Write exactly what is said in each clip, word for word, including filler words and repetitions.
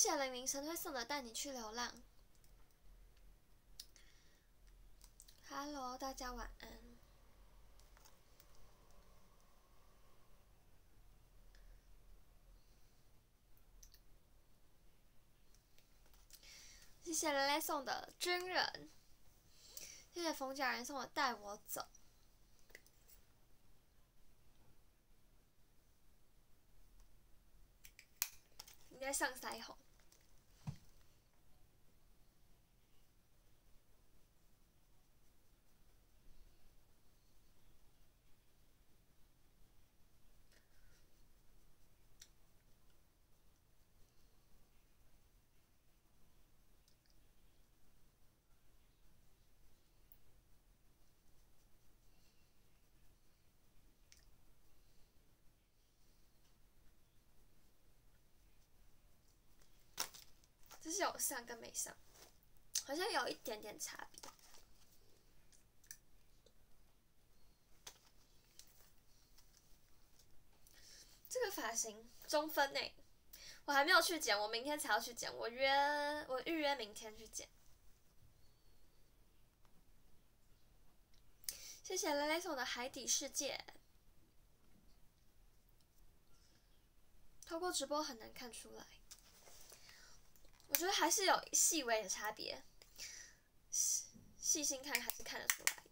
谢零零神推送的带你去流浪。Hello， 大家晚安。谢谢雷雷送的军人，谢谢冯家人送的带我走。应该上腮红。这是有上跟没上，好像有一点点差别。这个发型中分诶，我还没有去剪，我明天才要去剪，我约我预约明天去剪。谢谢雷雷送的海底世界。透过直播很难看出来，我觉得还是有细微的差别，细心看还是看得出来的。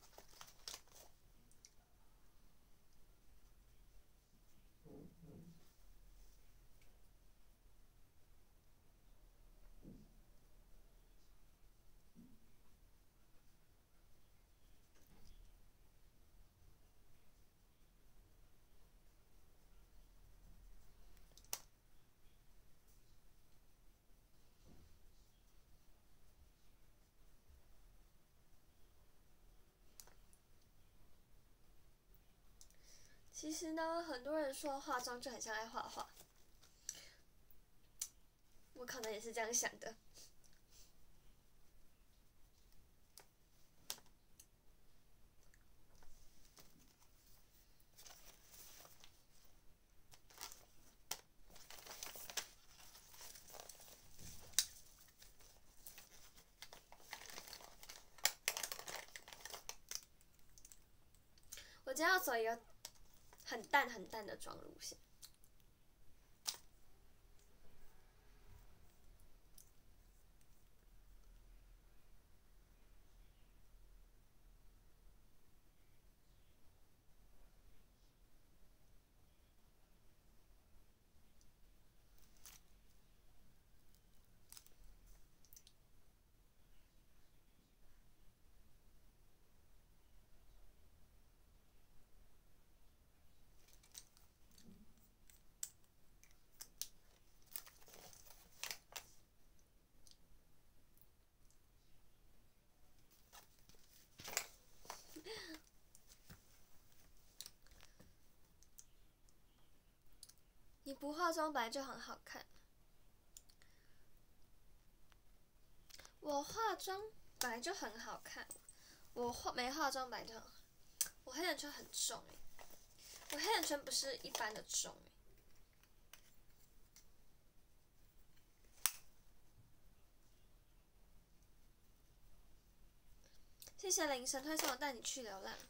其实呢，很多人说化妆就很像爱画画，我可能也是这样想的。我今天要走一个很淡很淡的妆路线。你不化妆本来就很好看，我化妆本来就很好看，我化没化妆本来就很好，我黑眼圈很重诶，我黑眼圈不是一般的重诶。谢谢林神推送我带你去流浪。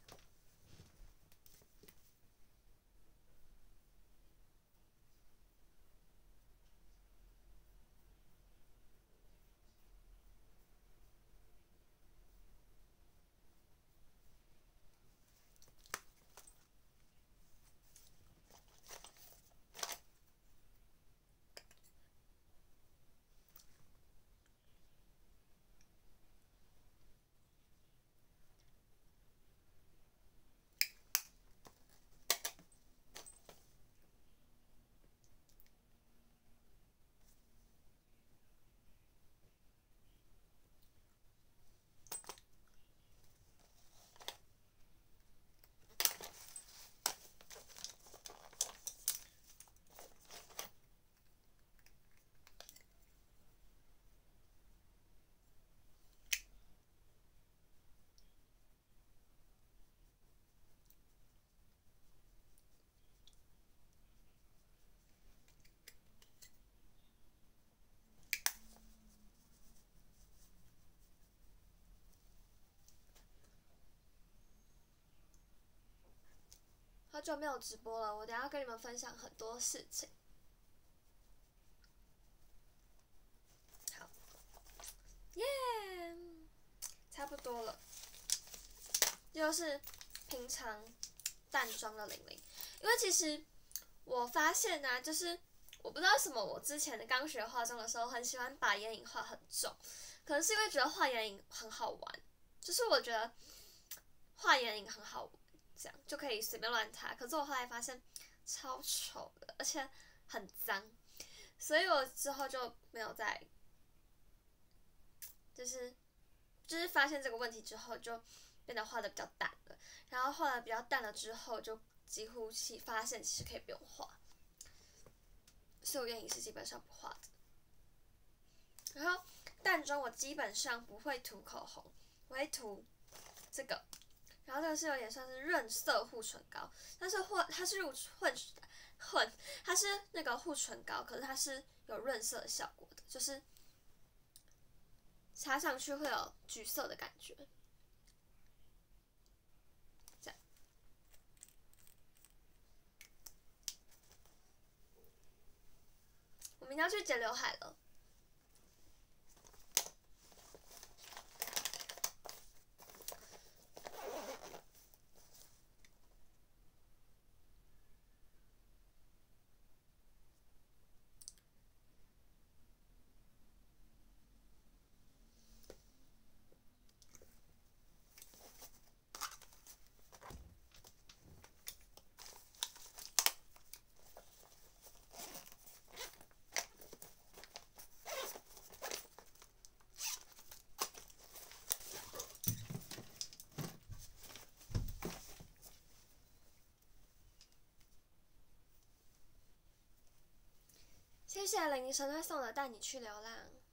好久没有直播了，我等一下要跟你们分享很多事情。好，耶、yeah ，差不多了。这就是平常淡妆的玲玲，因为其实我发现呢、啊，就是我不知道为什么，我之前刚学化妆的时候，很喜欢把眼影画很重，可能是因为觉得画眼影很好玩，就是我觉得画眼影很好玩。这样就可以随便乱擦，可是我后来发现超丑的，而且很脏，所以我之后就没有再，就是就是发现这个问题之后，就变得画的比较淡了，然后画的比较淡了之后，就几乎其发现其实可以不用画，所以我眼影是基本上不画的。然后淡妆我基本上不会涂口红，我会涂这个。然后这个是有点算是润色护唇膏，但是混它是入混混，它是那个护唇膏，可是它是有润色的效果的，就是擦上去会有橘色的感觉。这样，我明天要去剪刘海了。谢谢林神会送的带你去流浪。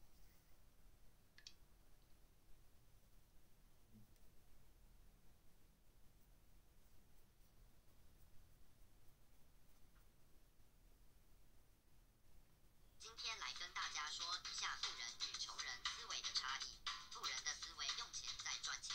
今天来跟大家说一下富人与穷人思维的差异。富人的思维用钱在赚钱。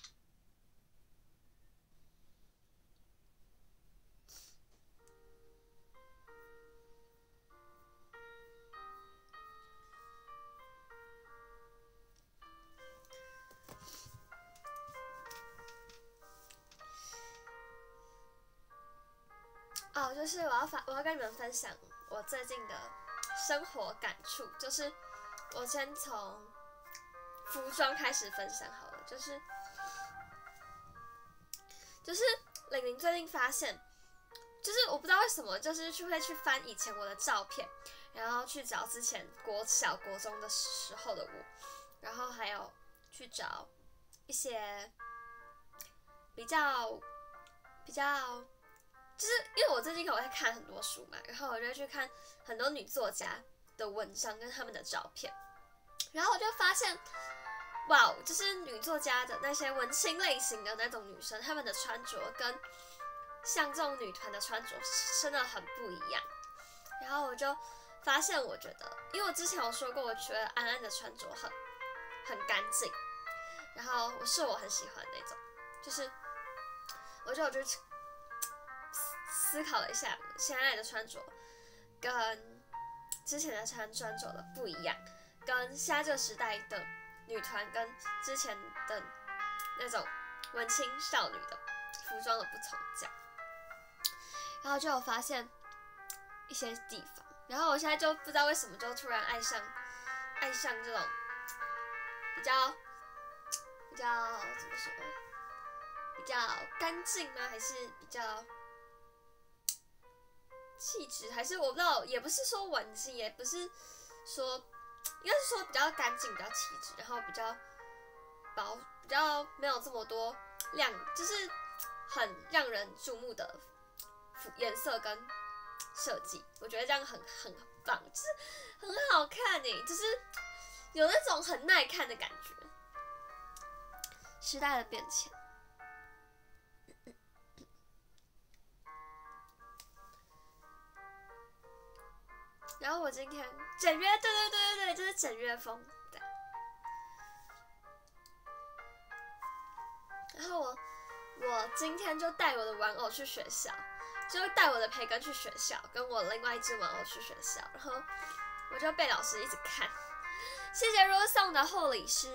哦，就是我要发，我要跟你们分享我最近的生活感触，就是我先从服装开始分享好了，就是就是玲玲最近发现，就是我不知道为什么，就是去会去翻以前我的照片，然后去找之前国小国中的时候的我，然后还有去找一些比较比较。就是因为我最近我在看很多书嘛，然后我就去看很多女作家的文章跟他们的照片，然后我就发现，哇，就是女作家的那些文青类型的那种女生，她们的穿着跟像这种女团的穿着真的很不一样。然后我就发现，我觉得，因为我之前有说过，我觉得安安的穿着很很干净，然后我是我很喜欢的那种，就是我觉得我就。思考了一下，现在的穿着跟之前的穿穿着的不一样，跟现在这个时代的女团跟之前的那种文青少女的服装的不同，这样，然后就有发现一些地方，然后我现在就不知道为什么就突然爱上爱上这种比较比较怎么说，比较干净吗？还是比较气质，还是我不知道，也不是说文青，也不是说，应该是说比较干净，比较气质，然后比较薄，比较没有这么多亮，就是很让人注目的颜色跟设计，我觉得这样很很棒，就是很好看诶，就是有那种很耐看的感觉。时代的变迁。然后我今天整月，对对对对对，就是整月风，对。然后我我今天就带我的玩偶去学校， 就带我的培根去学校，跟我另外一只玩偶去学校，然后我就被老师一直看。谢谢若送的厚礼师，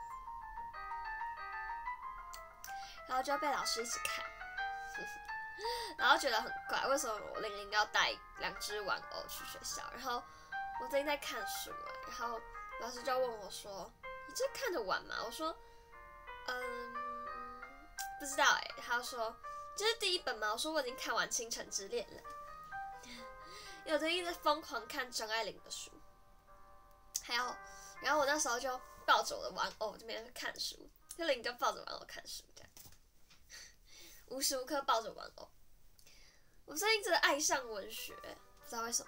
然后就被老师一直看，然后觉得很怪，为什么我玲玲要带两只玩偶去学校？然后我最近在看书，然后老师就问我说：“你这看得完吗？”我说：“嗯，不知道哎。”他说：“这是第一本吗？”我说：“我已经看完《倾城之恋》了。”有的一直疯狂看张爱玲的书，还有，然后我那时候就抱着我的玩偶这边看书，就玲就抱着玩偶看书，这样无时无刻抱着玩偶。我最近真的爱上文学，不知道为什么。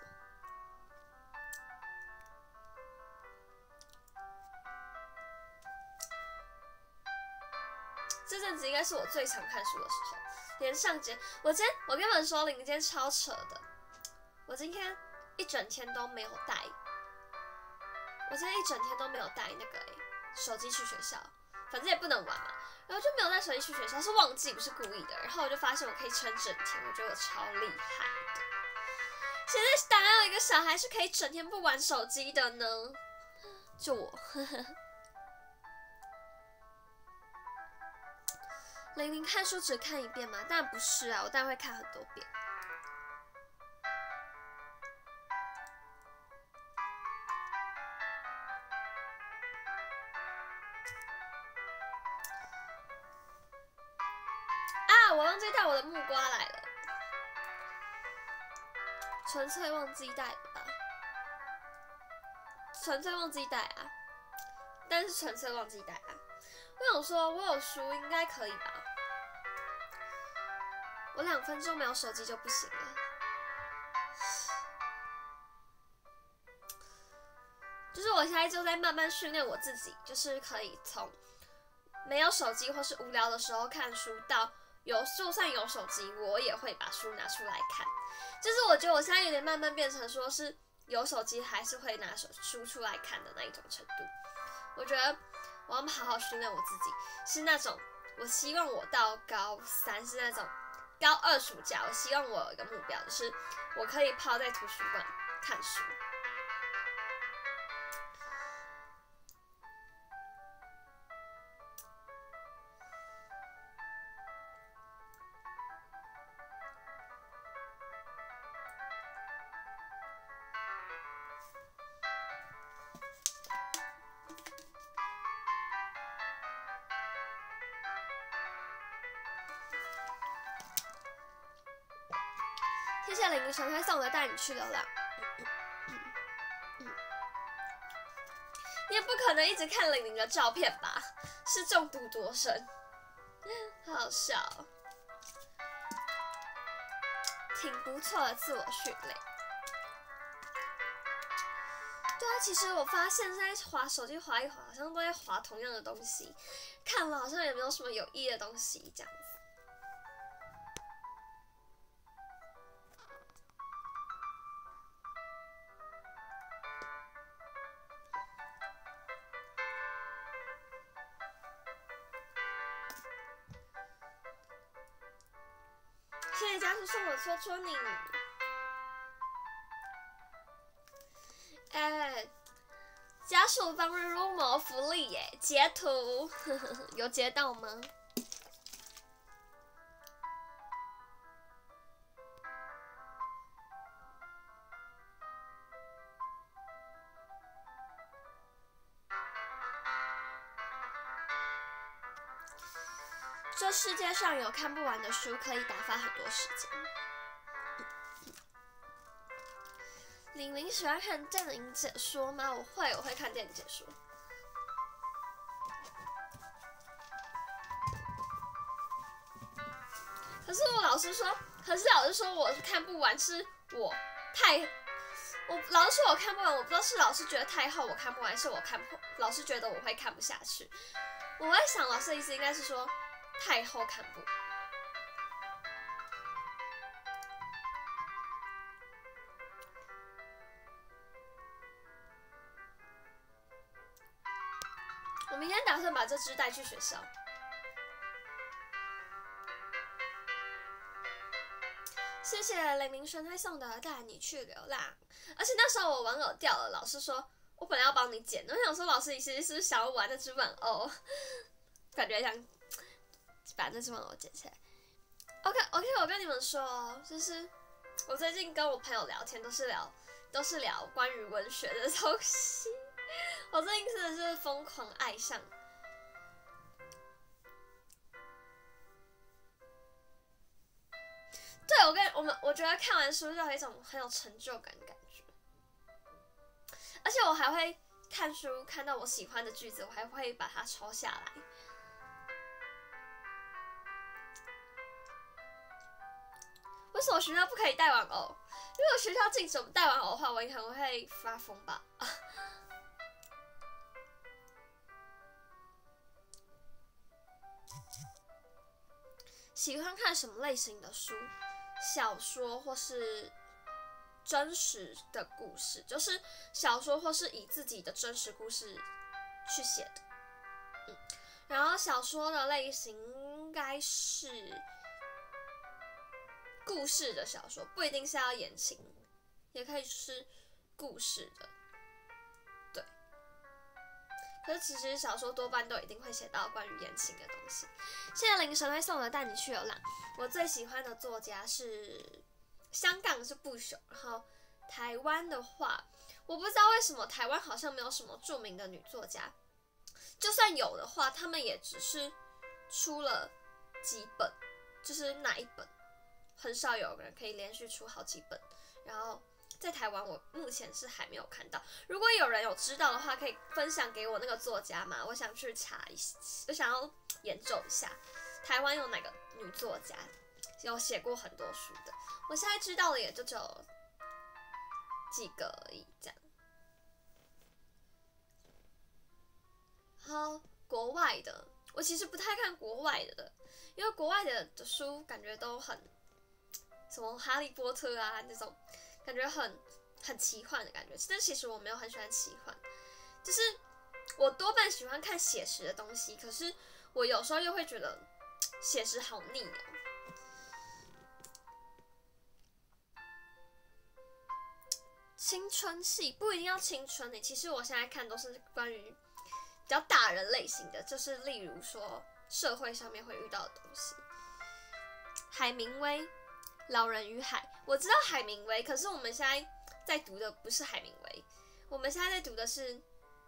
这阵子应该是我最常看书的时候，连上节，我今天我跟你们说，玲今天超扯的，我今天一整天都没有带，我今天一整天都没有带那个、欸、手机去学校，反正也不能玩嘛，然后就没有带手机去学校，是忘记不是故意的，然后我就发现我可以撑整天，我觉得我超厉害的。现在哪有一个小孩是可以整天不玩手机的呢？就我。呵呵。玲玲看书只看一遍吗？当然不是啊，我当然会看很多遍。啊，我忘记带我的木瓜来了，纯粹忘记带了吧？纯粹忘记带啊，但是纯粹忘记带啊。我想说，我有书应该可以吧？我两分钟没有手机就不行了。就是我现在就在慢慢训练我自己，就是可以从没有手机或是无聊的时候看书，到有就算有手机，我也会把书拿出来看。就是我觉得我现在有点慢慢变成说是有手机还是会拿手书出来看的那一种程度。我觉得我要好好训练我自己，是那种我希望我到高三是那种高二暑假，我希望我有一个目标，就是我可以泡在图书馆看书。谢谢林晨会送的带你去流浪。你也不可能一直看玲玲的照片吧？是中毒多深？好好笑哦，挺不错的自我训练。对啊，其实我发现现在滑手机滑一滑，好像都在滑同样的东西，看了好像也没有什么有意义的东西这样子。谢谢家属送我戳戳你。哎、欸，家属帮人入魔福利耶，截图，呵呵，有截到吗？这世界上有看不完的书，可以打发很多时间。玲玲喜欢看电影解说吗？我会，我会看电影解说。可是我老师说，可是老师说我看不完，是我太，我老师说我看不完，我不知道是老师觉得太厚我看不完，还是我看不，老师觉得我会看不下去。我在想，老师的意思应该是说太厚看不完。我明天打算把这只带去学校。谢谢雷鸣神会送的带你去流浪，而且那时候我玩偶掉了，老师说我本来要帮你捡的，我想说老师你其实是不是想要玩那只玩偶，感觉想把那只玩偶捡起来。OK OK， 我跟你们说哦，就是我最近跟我朋友聊天都是聊都是聊关于文学的东西，我最近真的是疯狂爱上。对，我跟我们，我觉得看完书就有一种很有成就感的感觉，而且我还会看书，看到我喜欢的句子，我还会把它抄下来。为什么学校不可以带玩偶？如果学校禁止我们带玩偶的话，我可能会发疯吧。喜欢看什么类型的书？小说或是真实的故事，就是小说或是以自己的真实故事去写的。嗯，然后小说的类型应该是故事的小说，不一定是要言情，也可以是故事的。对，可是其实小说多半都一定会写到关于言情的东西。谢谢林神会送的带你去流浪。我最喜欢的作家是香港是不朽，然后台湾的话，我不知道为什么台湾好像没有什么著名的女作家，就算有的话，他们也只是出了几本，就是哪一本，很少有人可以连续出好几本。然后在台湾，我目前是还没有看到。如果有人有知道的话，可以分享给我那个作家吗？我想去查一下，我想要研究一下台湾有哪个女作家有写过很多书的。我现在知道的也就只有几个而已，这样。好，国外的，我其实不太看国外的，因为国外的的书感觉都很什么哈利波特啊那种，感觉很很奇幻的感觉。但其实我没有很喜欢奇幻，就是我多半喜欢看写实的东西，可是我有时候又会觉得写实好腻哦。青春系不一定要青春的，其实我现在看都是关于比较大人类型的，就是例如说社会上面会遇到的东西。海明威《老人与海》，我知道海明威，可是我们现在在读的不是海明威，我们现在在读的是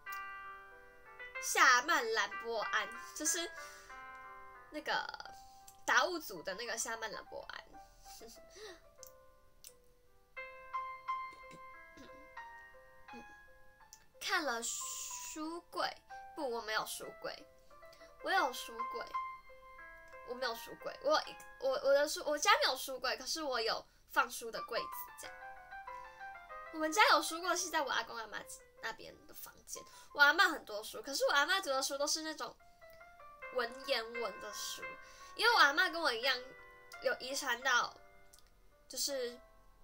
夏曼兰波安，就是那个达悟族的那个夏曼兰波安。看了书柜，不，我没有书柜，我有书柜，我没有书柜，我有我我的书，我家没有书柜，可是我有放书的柜子，这样。我们家有书柜是在我阿公阿妈那边的房间，我阿嬷很多书，可是我阿嬷读的书都是那种文言文的书，因为我阿嬷跟我一样有遗传到，就是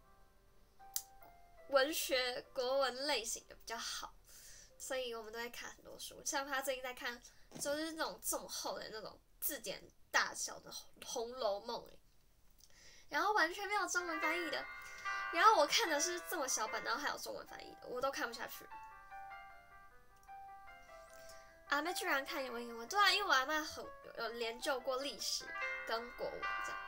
文学国文类型的比较好。所以我们都在看很多书，像他最近在看，就是那种这么厚的那种字典大小的《红楼梦》，然后完全没有中文翻译的。然后我看的是这么小本，然后还有中文翻译的，我都看不下去。阿妹居然看文言文，对啊，因为我阿妹很有研究过历史跟国文这样。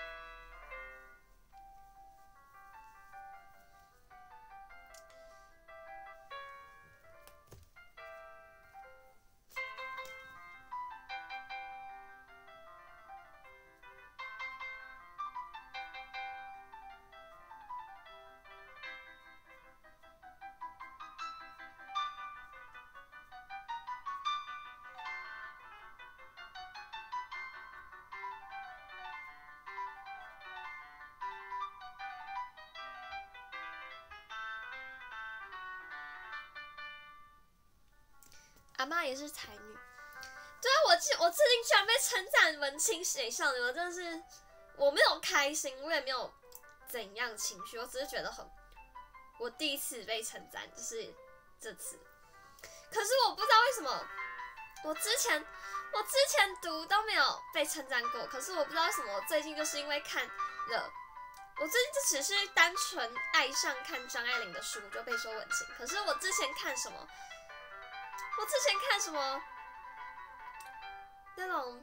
阿嬷也是才女，对啊，我记我最近居然被称赞文青水少女，我真的是我没有开心，我也没有怎样情绪，我只是觉得很，我第一次被称赞就是这次，可是我不知道为什么，我之前我之前读都没有被称赞过，可是我不知道为什么我最近就是因为看了我最近就只是单纯爱上看张爱玲的书就被说文青，可是我之前看什么？我之前看什么？那种，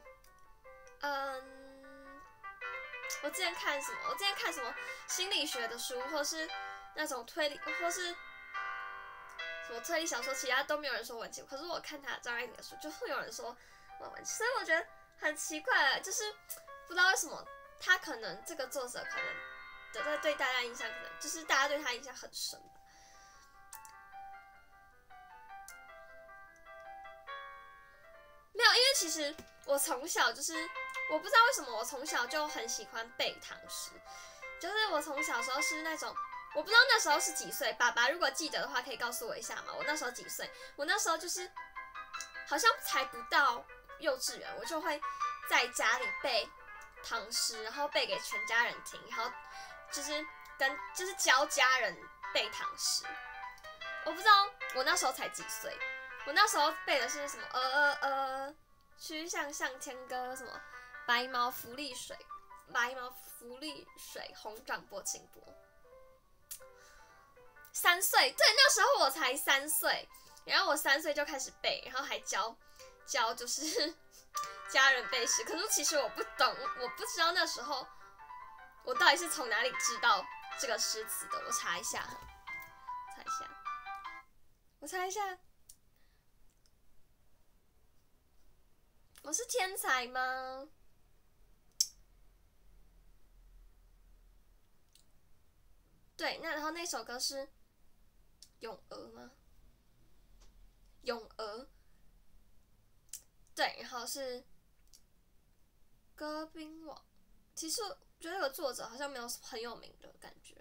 嗯，我之前看什么？我之前看什么心理学的书，或是那种推理，或是什么推理小说，其他都没有人说文青。可是我看他张爱玲的书，就会有人说我文青，所以我觉得很奇怪，就是不知道为什么他可能这个作者可能对对大家印象可能就是大家对他印象很深吧。没有，因为其实我从小就是我不知道为什么我从小就很喜欢背唐诗，就是我从小时候是那种我不知道那时候是几岁，爸爸如果记得的话可以告诉我一下嘛。我那时候几岁？我那时候就是好像才不到幼稚园，我就会在家里背唐诗，然后背给全家人听，然后就是跟就是教家人背唐诗。我不知道我那时候才几岁。我那时候背的是什么？呃呃呃，曲项向天歌，什么白毛浮绿水，白毛浮绿水，红掌拨清波。三岁，对，那时候我才三岁，然后我三岁就开始背，然后还教教就是家人背诗。可是其实我不懂，我不知道那时候我到底是从哪里知道这个诗词的。我查一下，查一下，我查一下。我是天才吗？对，那然后那首歌是《咏鹅》吗？咏鹅。对，然后是歌兵网。其实我觉得这个作者好像没有很有名的感觉。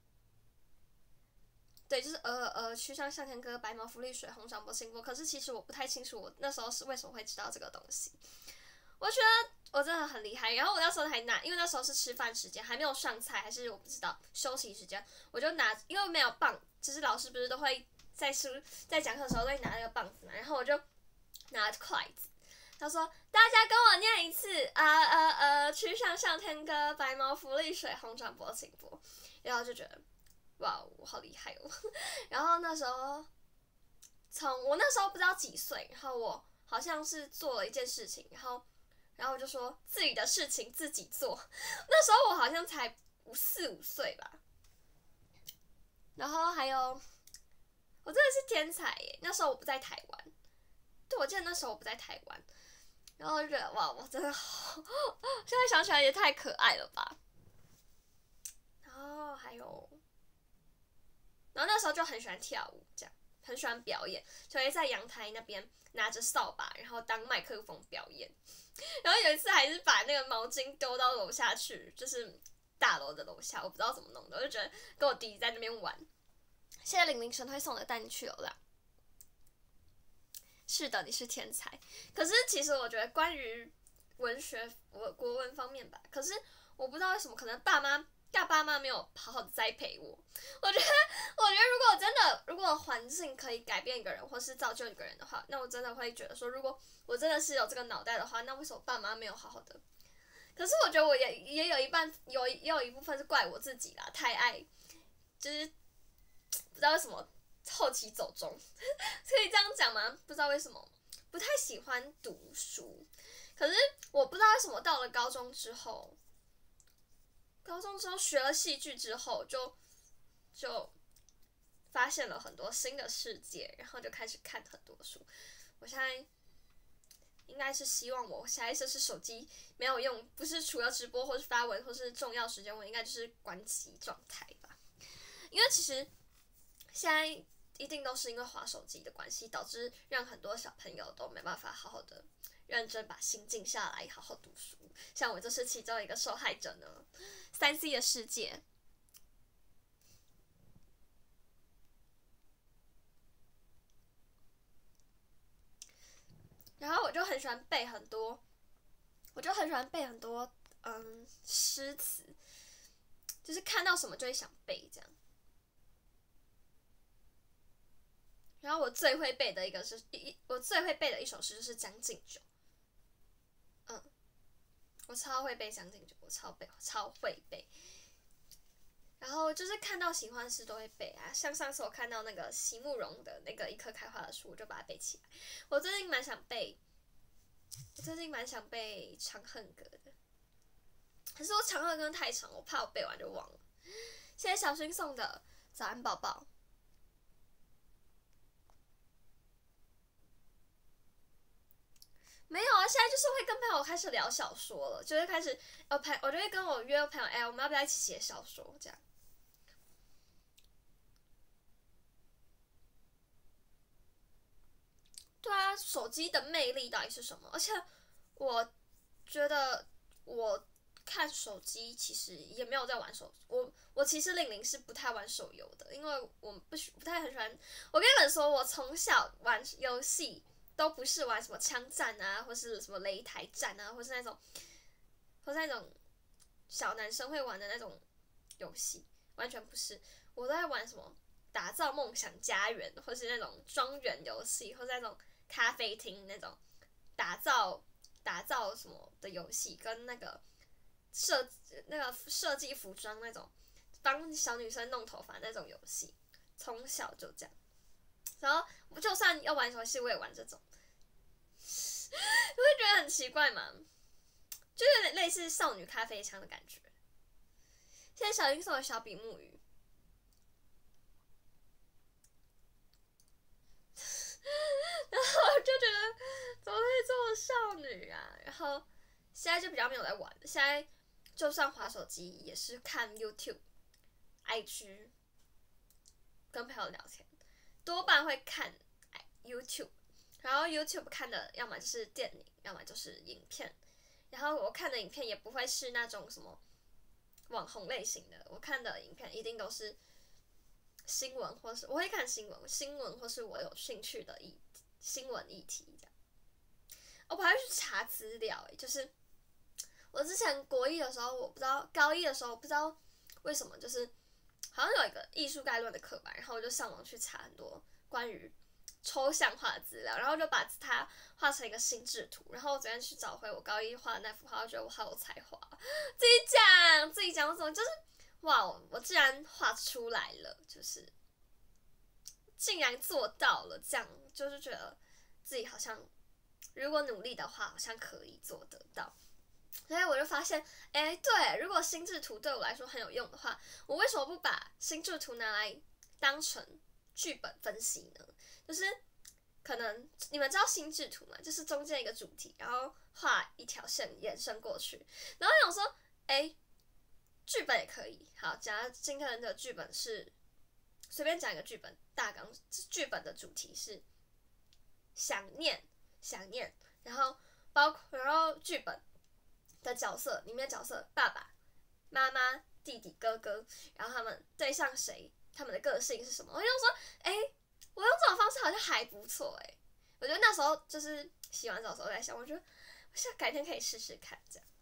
对，就是鹅鹅鹅，曲项向天歌，白毛浮绿水，红掌拨清波。可是其实我不太清楚，我那时候是为什么会知道这个东西。我觉得我真的很厉害。然后我那时候还拿，因为那时候是吃饭时间，还没有上菜，还是我不知道休息时间，我就拿，因为没有棒，就是老师不是都会在书在讲课的时候都会拿那个棒子嘛，然后我就拿筷子。他说：“大家跟我念一次啊啊啊！曲项向天歌，白毛浮绿水，红掌拨清波。”然后就觉得，哇，我好厉害哦！然后那时候，从我那时候不知道几岁，然后我好像是做了一件事情，然后，然后我就说自己的事情自己做。那时候我好像才五四五岁吧。然后还有，我真的是天才耶！那时候我不在台湾，对，我记得那时候我不在台湾。然后就觉得哇，我真的好，现在想起来也太可爱了吧。然后还有，然后那时候就很喜欢跳舞，这样很喜欢表演，就会在阳台那边拿着扫把，然后当麦克风表演。然后有一次还是把那个毛巾丢到楼下去，就是大楼的楼下，我不知道怎么弄的，我就觉得跟我弟弟在那边玩。现在玲玲神会送的带你去流浪。是的，你是天才。可是其实我觉得关于文学、国国文方面吧，可是我不知道为什么，可能爸妈大爸妈没有好好的栽培我。我觉得，我觉得如果真的，如果环境可以改变一个人，或是造就一个人的话，那我真的会觉得说，如果我真的是有这个脑袋的话，那为什么爸妈没有好好的？可是我觉得我也也有一半有也有一部分是怪我自己啦，太爱，就是不知道为什么。后期走中，可以这样讲吗？不知道为什么不太喜欢读书，可是我不知道为什么到了高中之后，高中之后学了戏剧之后，就就发现了很多新的世界，然后就开始看很多书。我现在应该是希望我下一次是手机没有用，不是除了直播或是发文或是重要时间，我应该就是关机状态吧。因为其实现在。一定都是因为滑手机的关系，导致让很多小朋友都没办法好好的认真把心静下来，好好读书。像我就是其中一个受害者呢。三 C 的世界，然后我就很喜欢背很多，我就很喜欢背很多嗯诗词，就是看到什么就会想背这样。然后我最会背的一个是一，我最会背的一首诗就是《将进酒》。嗯，我超会背《将进酒》，我超背，超会背。 然后就是看到喜欢的诗都会背啊，像上次我看到那个席慕容的那个一棵开花的树，我就把它背起来。我最近蛮想背，我最近蛮想背《长恨歌》的，可是我《长恨歌》太长，我怕我背完就忘了。谢谢小新送的早安宝宝。没有啊，现在就是会跟朋友开始聊小说了，就会开始呃朋，我就会跟我约朋友，哎、欸，我们要不要一起写小说？这样。对啊，手机的魅力到底是什么？而且我觉得我看手机其实也没有在玩手，我我其实玲玲是不太玩手游的，因为我不不太很喜欢。我跟你们说，我从小玩游戏都不是玩什么枪战啊，或是什么擂台战啊，或是那种，或是那种小男生会玩的那种游戏，完全不是。我都在玩什么打造梦想家园，或是那种庄园游戏，或是那种咖啡厅那种打造打造什么的游戏，跟那个设那个设计服装那种，帮小女生弄头发那种游戏，从小就这样。然后就算要玩游戏，我也玩这种，你会觉得很奇怪吗？就有点类似少女咖啡枪的感觉。现在小英送的小比目鱼，然后我就觉得怎么会这么少女啊？然后现在就比较没有在玩了，现在就算滑手机也是看 YouTube、I G， 跟朋友聊天，多半会看 YouTube。然后 YouTube 看的要么就是电影，要么就是影片。然后我看的影片也不会是那种什么网红类型的，我看的影片一定都是新闻，或是我会看新闻，新闻或是我有兴趣的议新闻议题这样。我还会去查资料，欸，就是我之前国一的时候，我不知道高一的时候不知道为什么，就是好像有一个艺术概论的课吧，然后我就上网去查很多关于抽象画的资料，然后就把它画成一个心智图。然后我昨天去找回我高一画的那幅画，我觉得我好有才华，自己讲自己讲，我怎么就是哇，我竟然画出来了，就是竟然做到了，这样就是觉得自己好像如果努力的话，好像可以做得到。所以我就发现，哎，对，如果心智图对我来说很有用的话，我为什么不把心智图拿来当成剧本分析呢？就是可能你们知道心智图吗？就是中间一个主题，然后画一条线延伸过去。然后想说，哎，剧本也可以。好，假如今天的剧本是随便讲一个剧本大纲，剧本的主题是想念，想念，然后包括然后剧本的角色里面的角色爸爸妈妈弟弟哥哥，然后他们对上谁，他们的个性是什么。我就说，哎，我用这种方式好像还不错哎。我觉得那时候就是洗完澡的时候在想，我觉得我想改天可以试试看这样。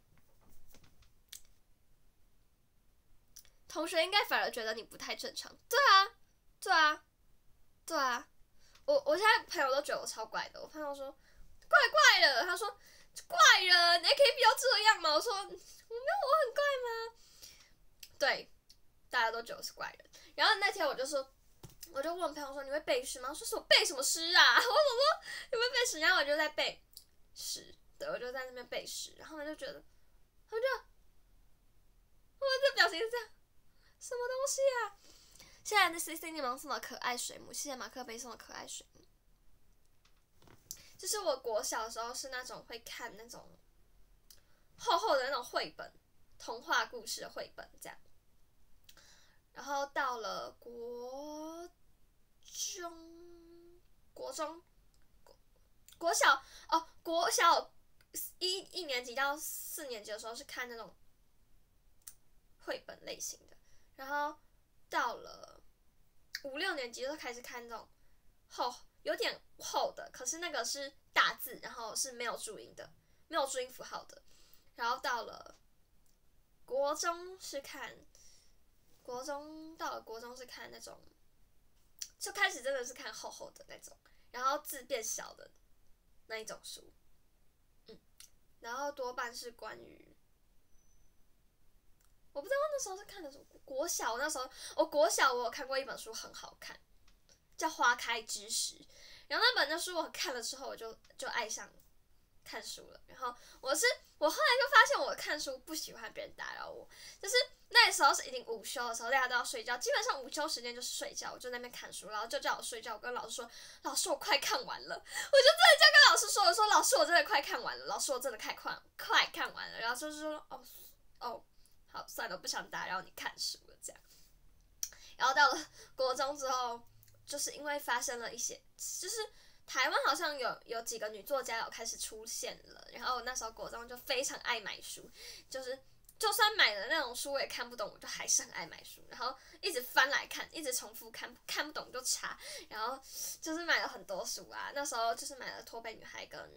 同学应该反而觉得你不太正常。对啊，对啊，对啊。我我现在朋友都觉得我超怪的。我朋友说怪怪的，他说怪人，你可以不要这样吗？我说我没有，我很怪吗？对，大家都觉得我是怪人。然后那天我就说，我就问朋友说你会背诗吗？我说是我背什么诗啊？我怎么说你会背诗？然后我就在背诗，对，我就在那边背诗。然后他就觉得，他就我这表情是这样，什么东西啊？现在的 C C 柠檬送的可爱水母，谢谢马克杯送的可爱水母。就是我国小的时候是那种会看那种厚厚的那种绘本，童话故事的绘本这样。然后到了国中，国中，国国小哦，国小一一年级到四年级的时候是看那种绘本类型的，然后到了五六年级就开始看那种厚有点厚的，可是那个是大字，然后是没有注音的，没有注音符号的。然后到了国中是看，国中到了国中是看那种，就开始真的是看厚厚的那种，然后字变小的那一种书，嗯，然后多半是关于我不知道那时候是看的什么，国小那时候，我国小我有看过一本书很好看，叫《花开之时》，然后那本的书我看了之后，我就就爱上看书了。然后我是我后来就发现我看书不喜欢别人打扰我，就是那时候是已经午休的时候，大家都要睡觉，基本上午休时间就是睡觉，我就在那边看书，然后就叫我睡觉，我跟老师说，老师我快看完了，我就真的这样跟老师说，我说老师我真的快看完了，老师我真的快快快看完了，然后就是说哦哦好算了，不想打扰你看书了这样。然后到了国中之后，就是因为发生了一些，就是台湾好像有有几个女作家有开始出现了，然后那时候国中就非常爱买书，就是就算买了那种书我也看不懂，我就还是很爱买书，然后一直翻来看，一直重复看，看不懂就查，然后就是买了很多书啊。那时候就是买了《脱北女孩》跟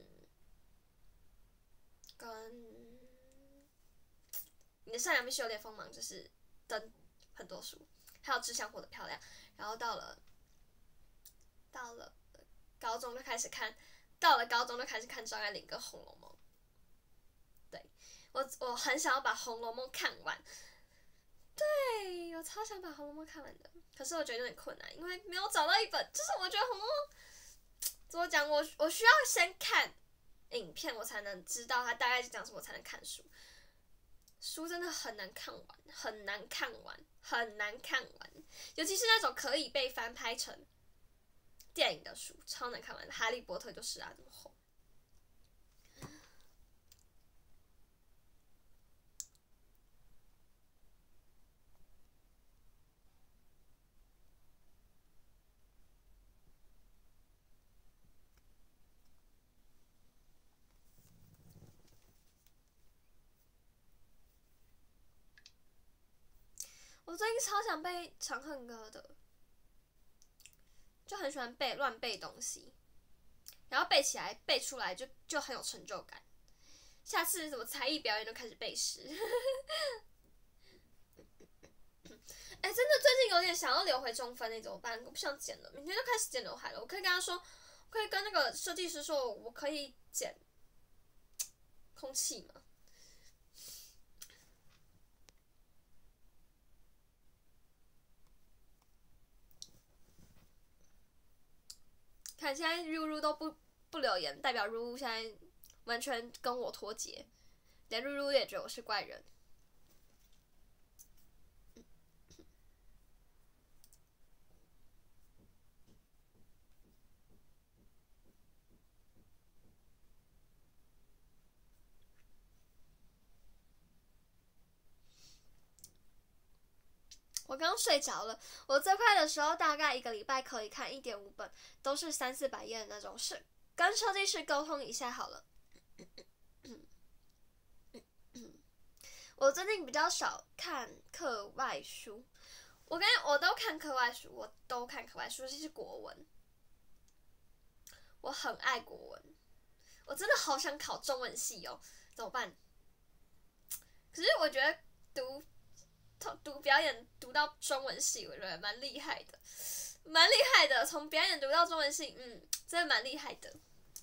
跟你的善良必须有点锋芒，就是等很多书，还有《只想活得漂亮》，然后到了到了高中就开始看，到了高中就开始看张爱玲跟《红楼梦》。对，我我很想要把《红楼梦》看完，对我超想把《红楼梦》看完的，可是我觉得有点困难，因为没有找到一本，就是我觉得《红楼梦》怎么讲，我我需要先看影片，我才能知道它大概是讲什么，我才能看书。书真的很难看完，很难看完，很难看完，尤其是那种可以被翻拍成电影的书，超难看完的。《哈利波特》就是啊，这么红。我最近超想背《长恨歌》的，就很喜欢背乱背东西，然后背起来背出来就就很有成就感。下次什么才艺表演都开始背诗。哎、欸，真的最近有点想要留回中分，那怎么办？我不想剪了，明天就开始剪刘海了。我可以跟他说，我可以跟那个设计师说，我可以剪空气吗？看现在入入都不不留言，代表入入现在完全跟我脱节，连入入也觉得我是怪人。我刚睡着了，我最快的时候大概一个礼拜可以看一点五本，都是三四百页的那种，是跟设计师沟通一下好了。我最近比较少看课外书，我跟我都看课外书，我都看课外书，尤其是国文，我很爱国文，我真的好想考中文系哦，怎么办？可是我觉得读读表演读到中文系，我觉得蛮厉害的，蛮厉害的，从表演读到中文系，嗯，真的蛮厉害的。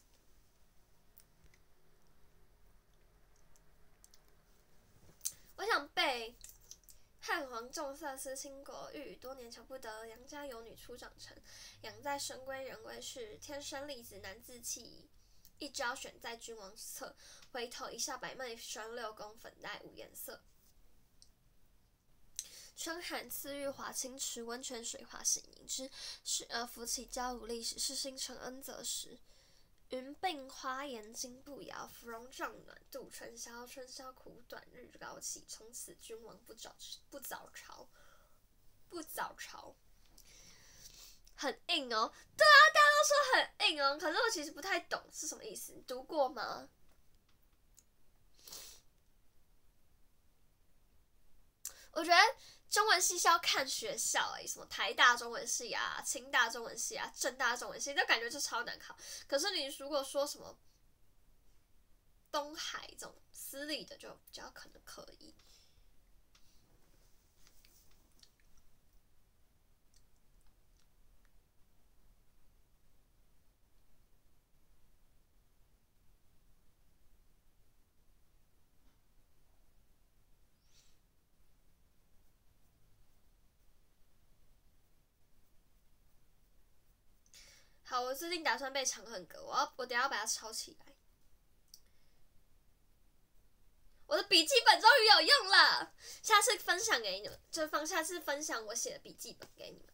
我想背汉皇重色思倾国，欲与多年求不得。杨家有女初长成，养在深闺人未识。天生丽质难自弃，一朝选在君王侧。回头一笑百媚霜，六宫粉黛无颜色。春寒赐浴华清池，温泉水滑洗凝脂。时而浮起娇无力时，是心承恩泽时。云鬓花颜金步摇，芙蓉帐暖度春宵。春宵苦短日高起，从此君王不早不早朝。不早朝，很硬哦。对啊，大家都说很硬哦，可是我其实不太懂是什么意思。你读过吗？我觉得中文系是要看学校哎、欸，什么台大中文系啊、清大中文系啊、政大中文系，那感觉就超难考。可是你如果说什么东海这种私立的，就比较可能可以。 好，我最近打算背《长恨歌》，我要我等一下要把它抄起来。我的笔记本终于有用了，下次分享给你们，就放下次分享我写的笔记本给你们。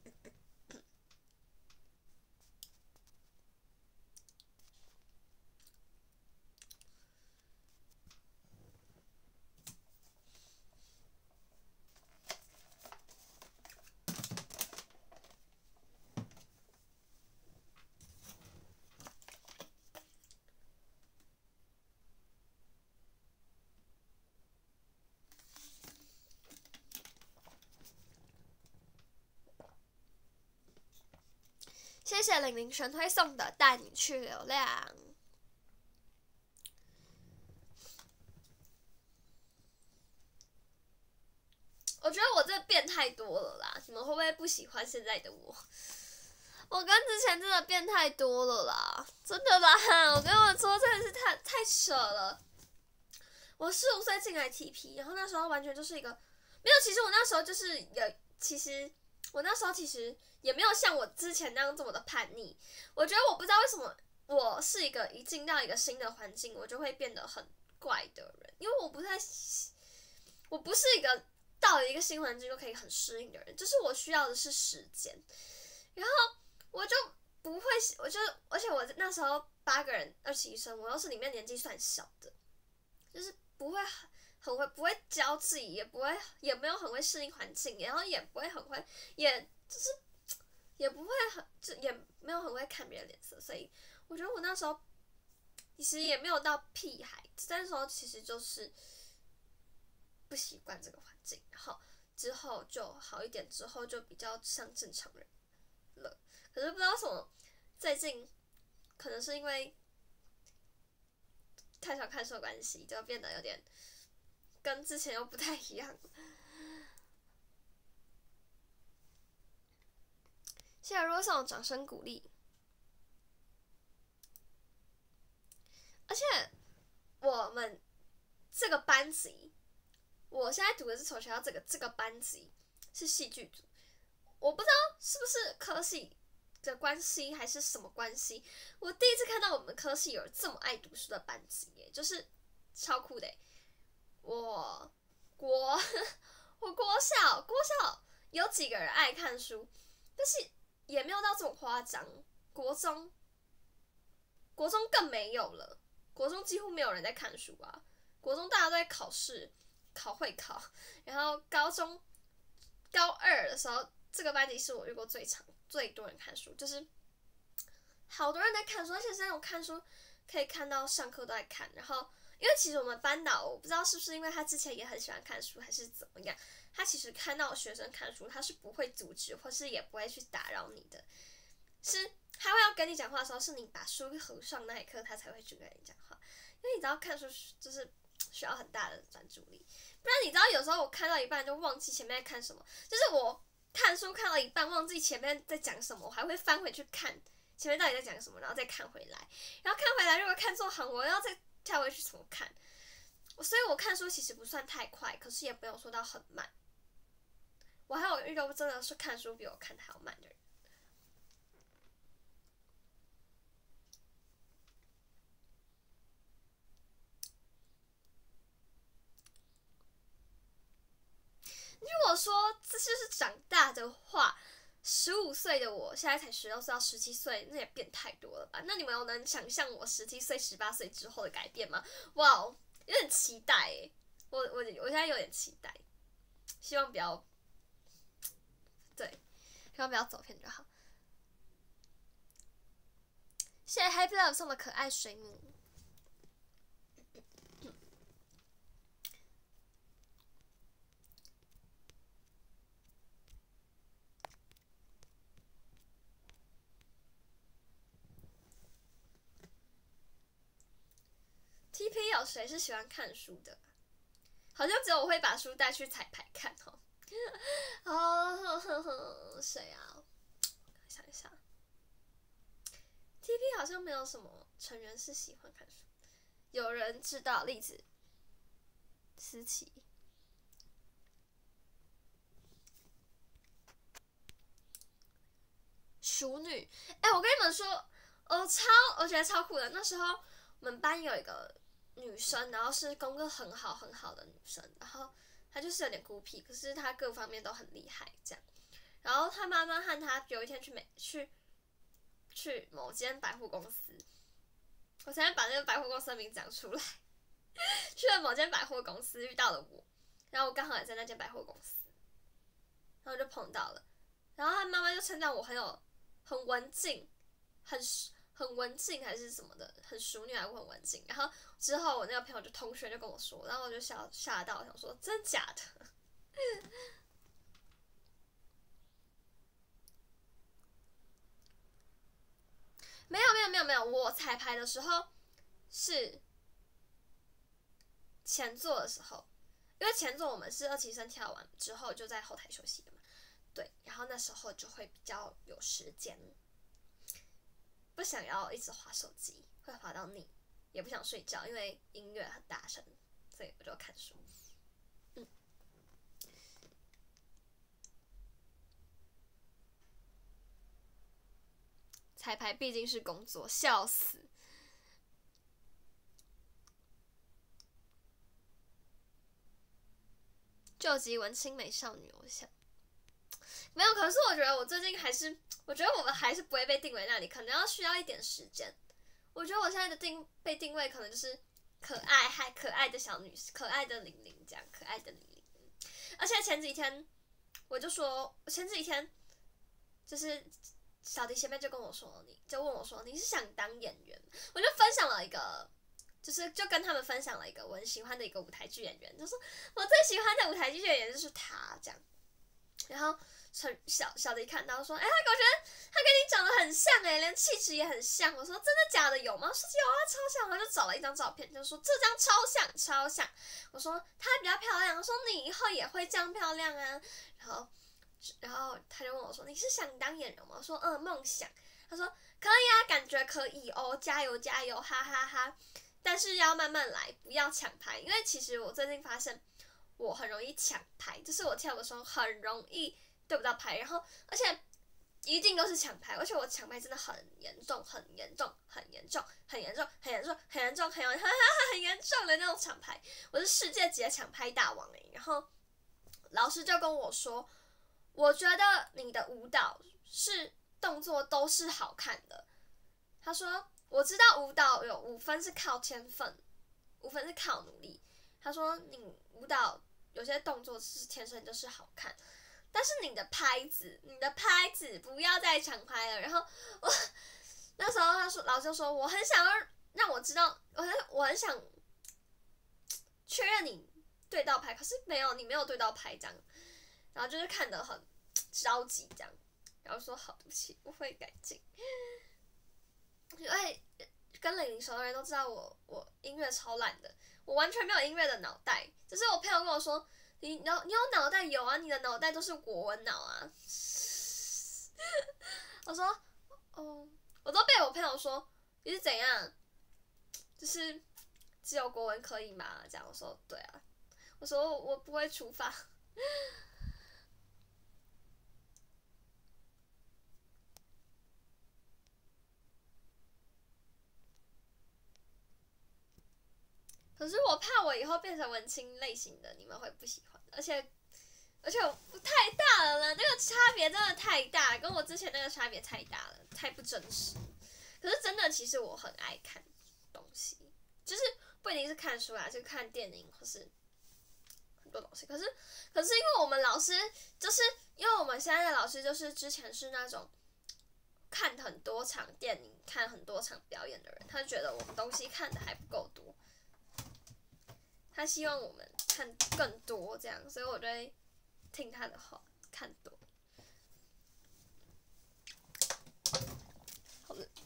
谢谢玲玲神推送的带你去流量。我觉得我这变太多了啦，你们会不会不喜欢现在的我？我跟之前真的变太多了啦，真的啦！我跟我说，真的是太太扯了。我十五岁进来 T P， 然后那时候完全就是一个没有，其实我那时候就是有，其实我那时候其实也没有像我之前那样这么的叛逆。我觉得我不知道为什么我是一个一进到一个新的环境，我就会变得很怪的人，因为我不太，我不是一个到了一个新环境就可以很适应的人，就是我需要的是时间。然后我就不会，我就而且我那时候八个人二期生，我又是里面年纪算小的，就是不会很很会不会交际，也不会也没有很会适应环境，然后也不会很会，也就是也不会很就也没有很会看别人脸色，所以我觉得我那时候其实也没有到屁孩，那时候其实就是不习惯这个环境，然后之后就好一点，之后就比较像正常人了。可是不知道为什么最近可能是因为太少看书的关系，就变得有点跟之前又不太一样。谢谢若送的掌声鼓励。而且我们这个班级，我现在读的是从学校这个这个班级是戏剧组，我不知道是不是科系的关系还是什么关系，我第一次看到我们科系有这么爱读书的班级耶，就是超酷的耶。我国我国小国小有几个人爱看书，但是也没有到这么夸张。国中国中更没有了，国中几乎没有人在看书啊。国中大家都在考试，考会考，然后高中高二的时候，这个班级是我遇过最长最多人看书，就是好多人在看书，而且是那种看书可以看到上课都在看。然后因为其实我们班导，我不知道是不是因为他之前也很喜欢看书，还是怎么样，他其实看到学生看书，他是不会阻止，或是也不会去打扰你的，是他会要跟你讲话的时候，是你把书合上那一刻，他才会去跟你讲话。因为你知道看书就是需要很大的专注力，不然你知道有时候我看到一半就忘记前面在看什么，就是我看书看到一半忘记前面在讲什么，我还会翻回去看前面到底在讲什么，然后再看回来，然后看回来如果看错行，我要再跳回去重看。所以我看书其实不算太快，可是也不用说到很慢。我还有遇到真的是看书比我看还要慢的人。如果说这就是长大的话，十五岁的我现在才十六岁到十七岁，那也变太多了吧？那你们有能想象我十七岁、十八岁之后的改变吗？哇，有点期待诶，我我我现在有点期待，希望不要，对，希望不要走偏就好。谢谢 Happy Love 送的可爱水母。T P 有谁是喜欢看书的？好像只有我会把书带去彩排看哦。哦，谁啊？想一下 ，T P 好像没有什么成员是喜欢看书。有人知道例子？思琪。书淑女。哎、欸，我跟你们说，我超我觉得超酷的。那时候我们班有一个女生，然后是功课很好很好的女生，然后她就是有点孤僻，可是她各方面都很厉害这样。然后她妈妈和她有一天去美去去某间百货公司，我才能把那个百货公司的名字讲出来。去了某间百货公司遇到了我，然后我刚好也在那间百货公司，然后就碰到了。然后他妈妈就称赞我很有很文静，很很文静还是什么的，很淑女还是很文静。然后之后我那个朋友就同学就跟我说，然后我就吓吓到，想说真假的。没有没有没有没有，我彩排的时候是前座的时候，因为前座我们是二期生跳完之后就在后台休息的嘛，对，然后那时候就会比较有时间，不想要一直滑手机，会滑到腻，也不想睡觉，因为音乐很大声，所以我就看书。嗯，彩排毕竟是工作，笑死。救急文青美少女偶像，没有。可是我觉得我最近还是，我觉得我们还是不会被定为那里，可能要需要一点时间。我觉得我现在的定被定位可能就是可爱，还可爱的小女，可爱的玲玲这样，可爱的玲玲。而且前几天我就说，前几天就是小迪前面就跟我说，你就问我说你是想当演员，我就分享了一个。就是就跟他们分享了一个我很喜欢的一个舞台剧演员，就说我最喜欢的舞台剧演员就是他这样。然后小小的一看到说，哎、欸，我觉得他跟你长得很像哎、欸，连气质也很像。我说真的假的有吗？说有啊，超像。我就找了一张照片，就说这张超像超像。我说他比较漂亮，我说你以后也会这样漂亮啊。然后然后他就问我说你是想当演员吗？我说嗯，梦想。他说可以啊，感觉可以哦，加油加油，哈哈哈哈。但是要慢慢来，不要抢拍，因为其实我最近发现我很容易抢拍，就是我跳的时候很容易对不到拍，然后而且一定都是抢拍，而且我抢拍真的很严重，很严重，很严重，很严重，很严重，很严重，很严重，很严重的那种抢拍，我是世界级的抢拍大王欸。然后老师就跟我说，我觉得你的舞蹈是动作都是好看的，他说。我知道舞蹈有五分是靠天分，五分是靠努力。他说你舞蹈有些动作是天生就是好看，但是你的拍子，你的拍子不要再抢拍了。然后我那时候他说，老师就说我很想要让我知道，我很我很想确认你对到拍，可是没有，你没有对到拍这样，然后就是看得很着急这样，然后说好，对不起，我会改进。因为跟玲玲熟的人都知道我我音乐超烂的，我完全没有音乐的脑袋。就是我朋友跟我说，你有你有脑袋有啊，你的脑袋都是国文脑啊。我说哦，我都被我朋友说你是怎样，就是只有国文可以吗？这样我说对啊，我说我不会除法。可是我怕我以后变成文青类型的，你们会不喜欢。而且，而且我太大了啦，那个差别真的太大，跟我之前那个差别太大了，太不真实。可是真的，其实我很爱看东西，就是不一定是看书啦，就看电影或是很多东西。可是，可是因为我们老师，就是因为我们现在的老师，就是之前是那种看很多场电影、看很多场表演的人，他就觉得我们东西看的还不够多。他希望我们看更多，这样，所以我就会听他的话，看多。好冷，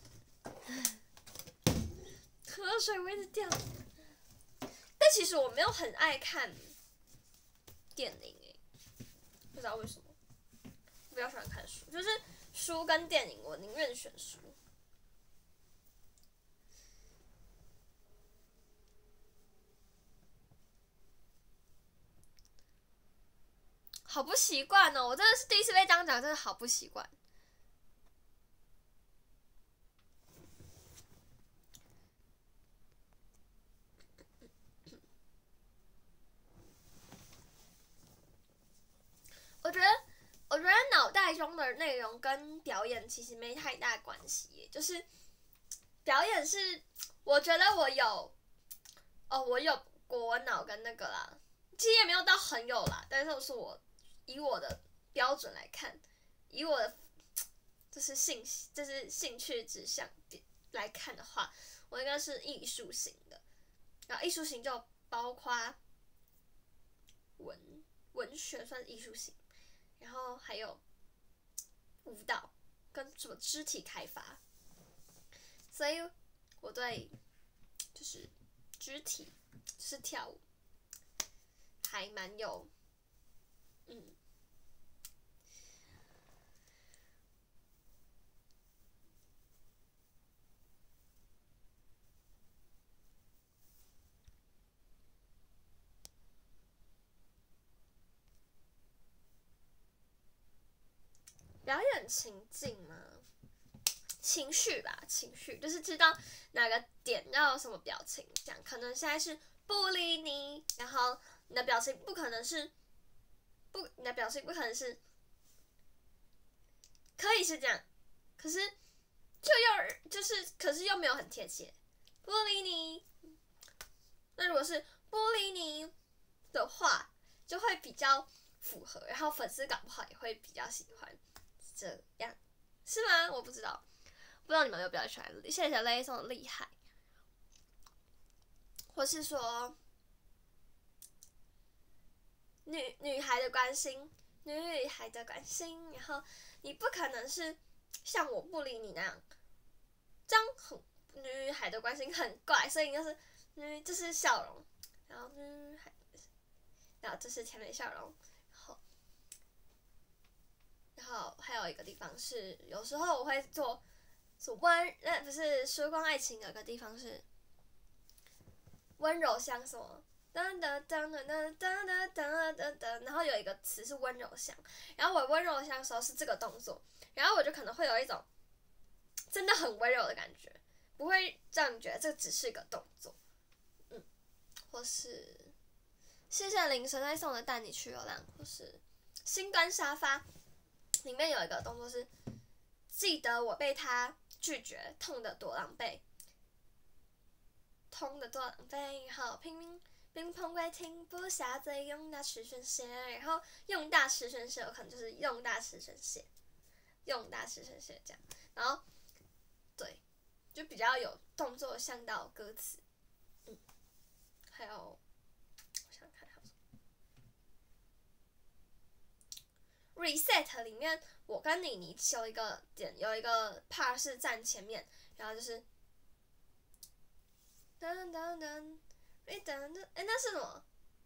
喝水我一直掉。但其实我没有很爱看电影诶，不知道为什么。我比较喜欢看书，就是书跟电影，我宁愿选书。好不习惯哦！我真的是第一次被这样讲，真的好不习惯。 我觉得，我觉得脑袋中的内容跟表演其实没太大关系，就是表演是，我觉得我有，哦，我有国文脑跟那个啦，其实也没有到很有啦，但是是我以我的标准来看，以我的就是兴就是兴趣指向来看的话，我应该是艺术型的，然后艺术型就包括文文学算是艺术型，然后还有舞蹈跟什么肢体开发，所以我对就是肢体就是跳舞还蛮有嗯。表演情境吗？情绪吧，情绪就是知道哪个点要有什么表情，这样可能现在是不理你，然后你的表情不可能是不，你的表情不可能是，可以是这样，可是就又就是，可是又没有很贴切，不理你。那如果是不理你的话，就会比较符合，然后粉丝搞不好也会比较喜欢。这样是吗？我不知道，不知道你们有没有表演出来？谢谢雷松厉害，或是说女女孩的关心，女孩的关心，然后你不可能是像我不理你那样，这样很女孩的关心很怪，所以就是女就是笑容，然后女孩，然后这是甜美笑容，然后。然后还有一个地方是，有时候我会做做温，那不是时光爱情有个地方是温柔乡什么，噔噔噔噔噔噔噔噔噔噔，然后有一个词是温柔乡，然后我温柔乡的时候是这个动作，然后我就可能会有一种真的很温柔的感觉，不会让你觉得这只是一个动作，嗯，或是谢谢林神在送的带你去流浪，或是心肝沙发。里面有一个动作是，记得我被他拒绝，痛得多狼狈，痛得多狼狈，然后拼命乒乓鬼停不下，再用大词宣泄，然后用大词宣泄，有可能就是用大词宣泄，用大词宣泄这样，然后对，就比较有动作像到歌词，嗯，还有我想看还有什么。reset 里面，我跟妮妮有一个点，有一个 part 是站前面，然后就是噔噔噔，噔噔，哎，那是什么？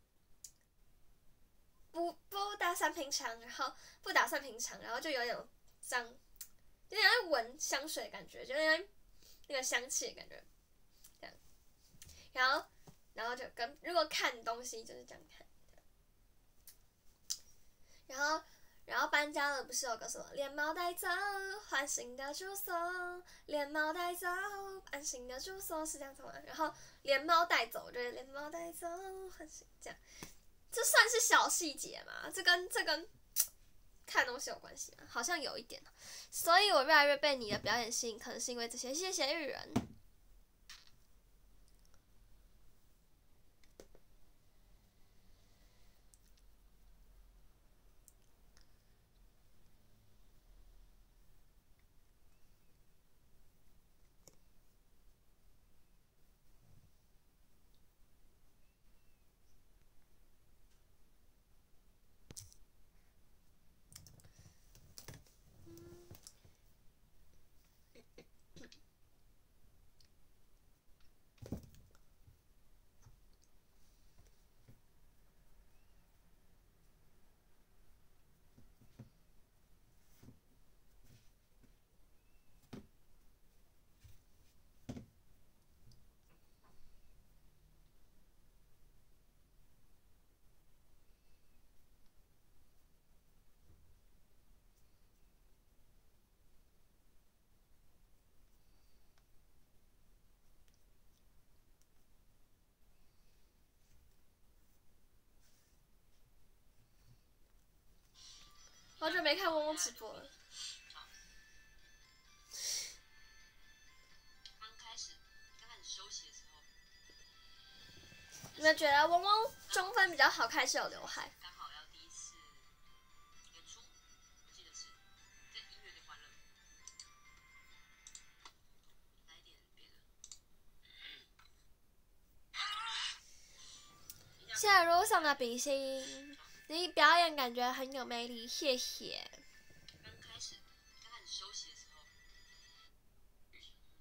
不不打算平常，然后不打算平常，然后就有点像，有点像闻香水的感觉，就有点那个香气的感觉，这样，然后然后就跟如果看东西就是这样看，然后。然后搬家了，不是有个什么连猫带走，换新的住所，连猫带走，换新的住所是这样子吗？然后连猫带走，就是连猫带走，换新这样，这算是小细节吗？这跟这跟看东西有关系吗？好像有一点，所以我越来越被你的表演吸引，可能是因为这些。谢谢玉人。 好久没看嗡嗡直播了。 刚开始刚开始休息的时候， 你们觉得嗡嗡中分比较好看，是有刘海？ 刚好要第一次演出，我记得是这音乐有点欢乐，来一点别的。 谢谢 Rosa 的比心，你表演感觉很有魅力，谢谢。 刚开始刚开始休息的时候，对，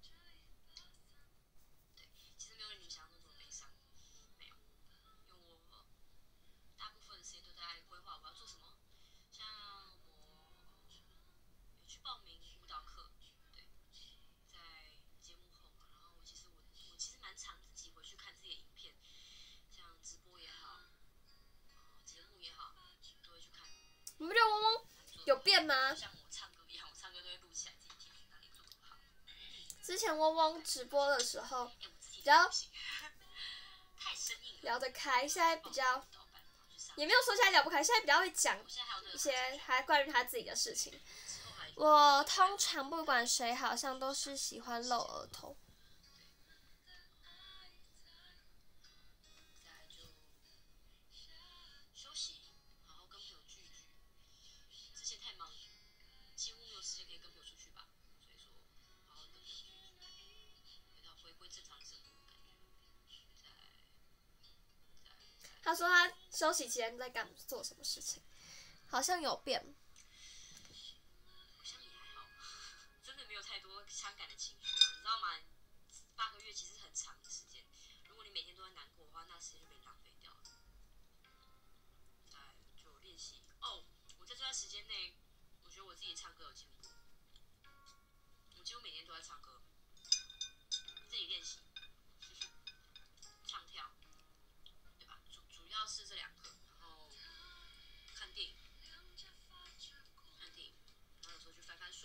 其实没有你们想象中那么悲伤，没有，因为我大部分的时间都在规划我要做什么，像我有去报名舞蹈课，对，在节目后嘛，然后我其实我我其实蛮常自己回去看自己的影片，像直播也好，呃，节目也好，都会去看。 你不觉得嗡嗡有变吗？ 像我唱歌一样，我唱歌都会录起来自己听，哪里做不好。 之前嗡嗡直播的时候哎，我自己比较不行，太生硬了。 聊得开，现在比较也没有说现在聊不开，现在比较会讲我现在还有那个一些还关于他自己的事情。 之后还我通常不管谁，好像都是喜欢露额头。 再来就休息，好好跟朋友聚一聚。之前太忙，几乎没有时间可以跟朋友出去吧，所以说好好跟朋友聚一聚，回到回归正常的生活感觉。再再再， 他说他休息期间在干做什么事情，好像有变。 好像也还好，真的没有太多伤感的情绪啊，你知道吗？八个月其实很长的时间，如果你每天都在难过的话，那时间就被浪费掉了。再来就练习哦，我在这段时间内，我觉得我自己唱歌有进步，我几乎每天都在唱歌，自己练习，唱跳，对吧？主主要是这两个，然后看电影，看电影，然后有时候去翻翻书，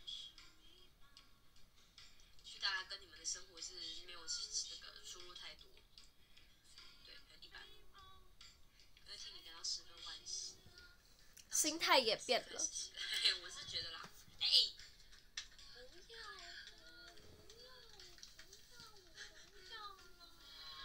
就大概跟你们的生活是没有那个出入太多，对，很一般。可是听你感到十分惋惜， 心态也变了。 我是觉得啦，哎、不要，不要，不要，不要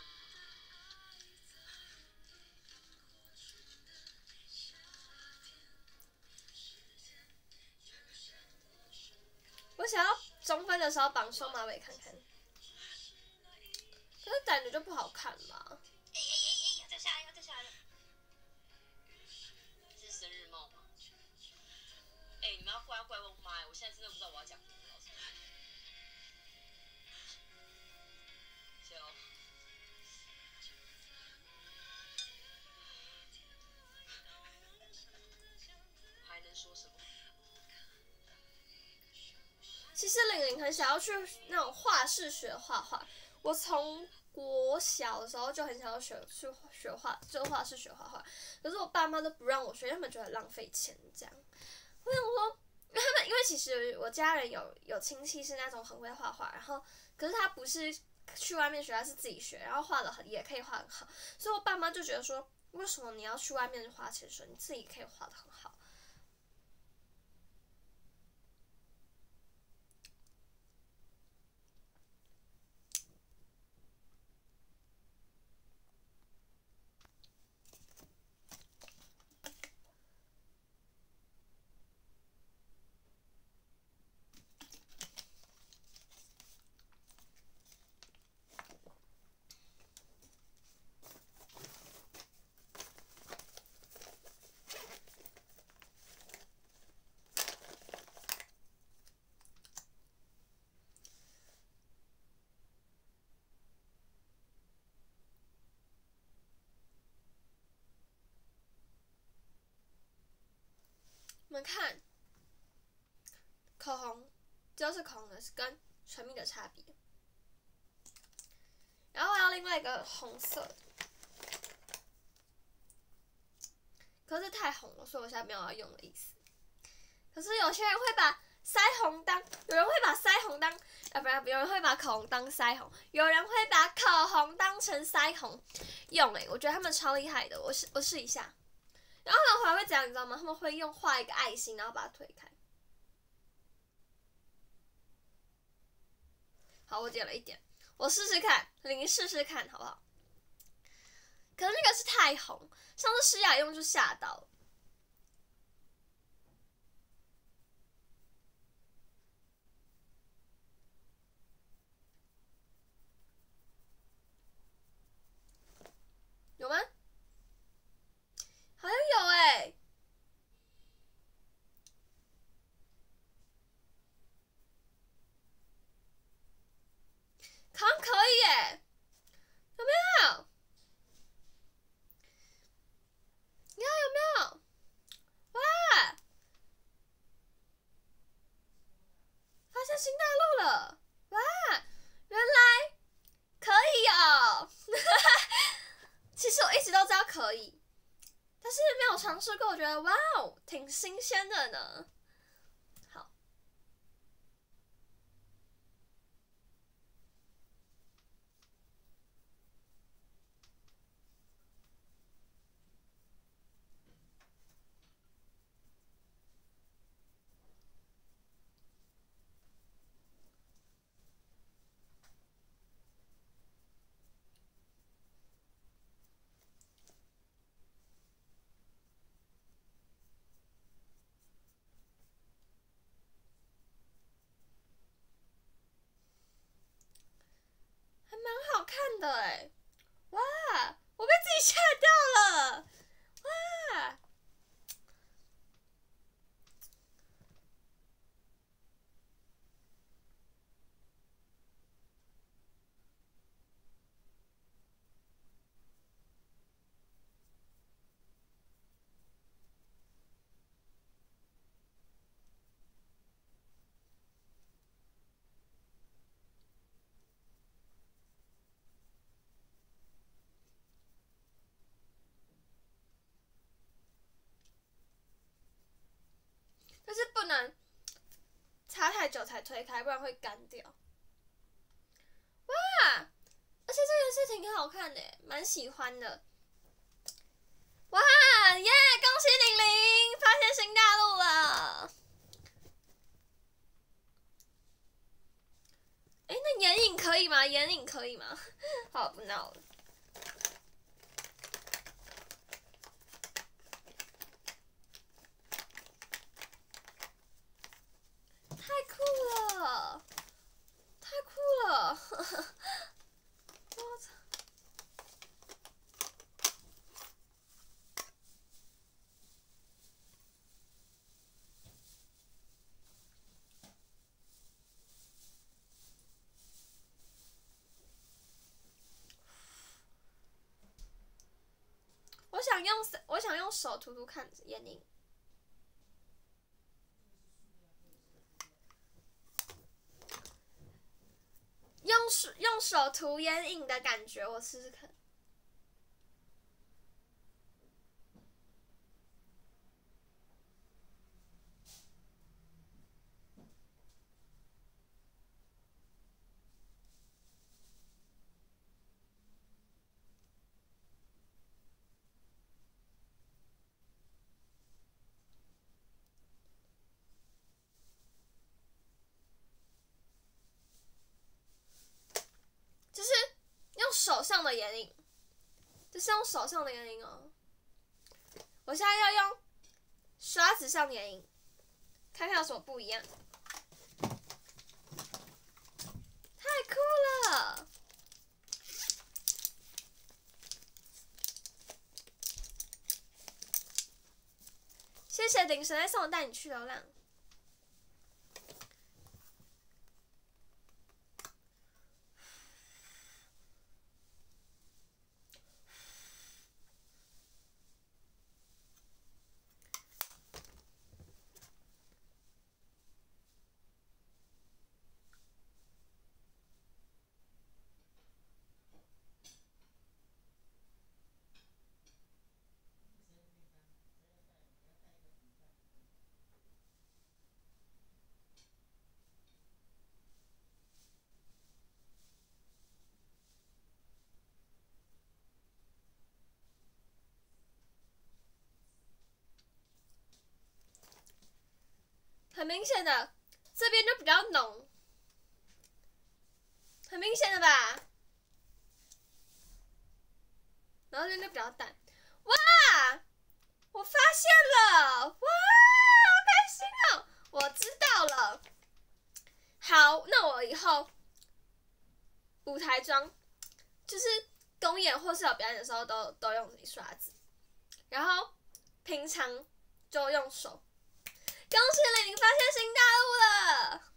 我想要中分的时候绑双马尾看看，可是感觉就不好看嘛。 哎哎哎哎，要掉下来，要掉下来了。是生日帽吗？哎、你们要怪要怪我妈，我现在真的不知道我要讲什么，老师。谢喽。还能说什么？ 其实玲玲很想要去那种画室学画画，我从国小的时候就很想要学去学画，就画室学画画，可是我爸妈都不让我学，他们觉得浪费钱这样。我想说，因为他们因为其实我家人有有亲戚是那种很会画画，然后可是他不是去外面学，他是自己学，然后画的很也可以画很好，所以我爸妈就觉得说，为什么你要去外面花钱学，你自己可以画的很好。你们看，口红就是口红的跟唇蜜的差别。然后还有另外一个红色的，可是太红了，所以我现在没有要用的意思。可是有些人会把腮红当，有人会把腮红当，啊不是，有人会把口红当腮红，有人会把口红当成腮红用诶、欸，我觉得他们超厉害的，我试我试一下。 然后他们还会怎样，你知道吗？他们会用画一个爱心，然后把它推开。好，我点了一点，我试试看，您试试看好不好？可是那个是太红，上次诗雅用就吓到了。有吗？好像有哎、欸，好像可以哎、欸，有没有？你看有没有？哇！发现新大陆了！哇！原来可以哦！其实我一直都知道可以，但是没有尝试过，我觉得哇哦，挺新鲜的呢。好，还蛮好看的哎！哇，我被自己吓到了！哇！但是不能擦太久才推开，不然会干掉。哇！而且这个是挺好看的，蛮喜欢的。哇耶！恭喜玲玲发现新大陆了。哎，那眼影可以吗？眼影可以吗？好，不闹了。太酷了，太酷了！我操！我想用，我想用手涂涂看眼影。用手用手涂眼影的感觉，我试试看。就是用手上的眼影，这是用手上的眼影哦。我现在要用刷子上的眼影，看看有什么不一样。太酷了！谢谢顶神在送我带你去流浪。 很明显的，这边就比较浓，很明显的吧。然后这边就比较淡。哇！我发现了！哇，好开心哦！我知道了。好，那我以后舞台妆就是公演或是有表演的时候都都用刷子，然后平常就用手。恭喜李宁发现新大陆了！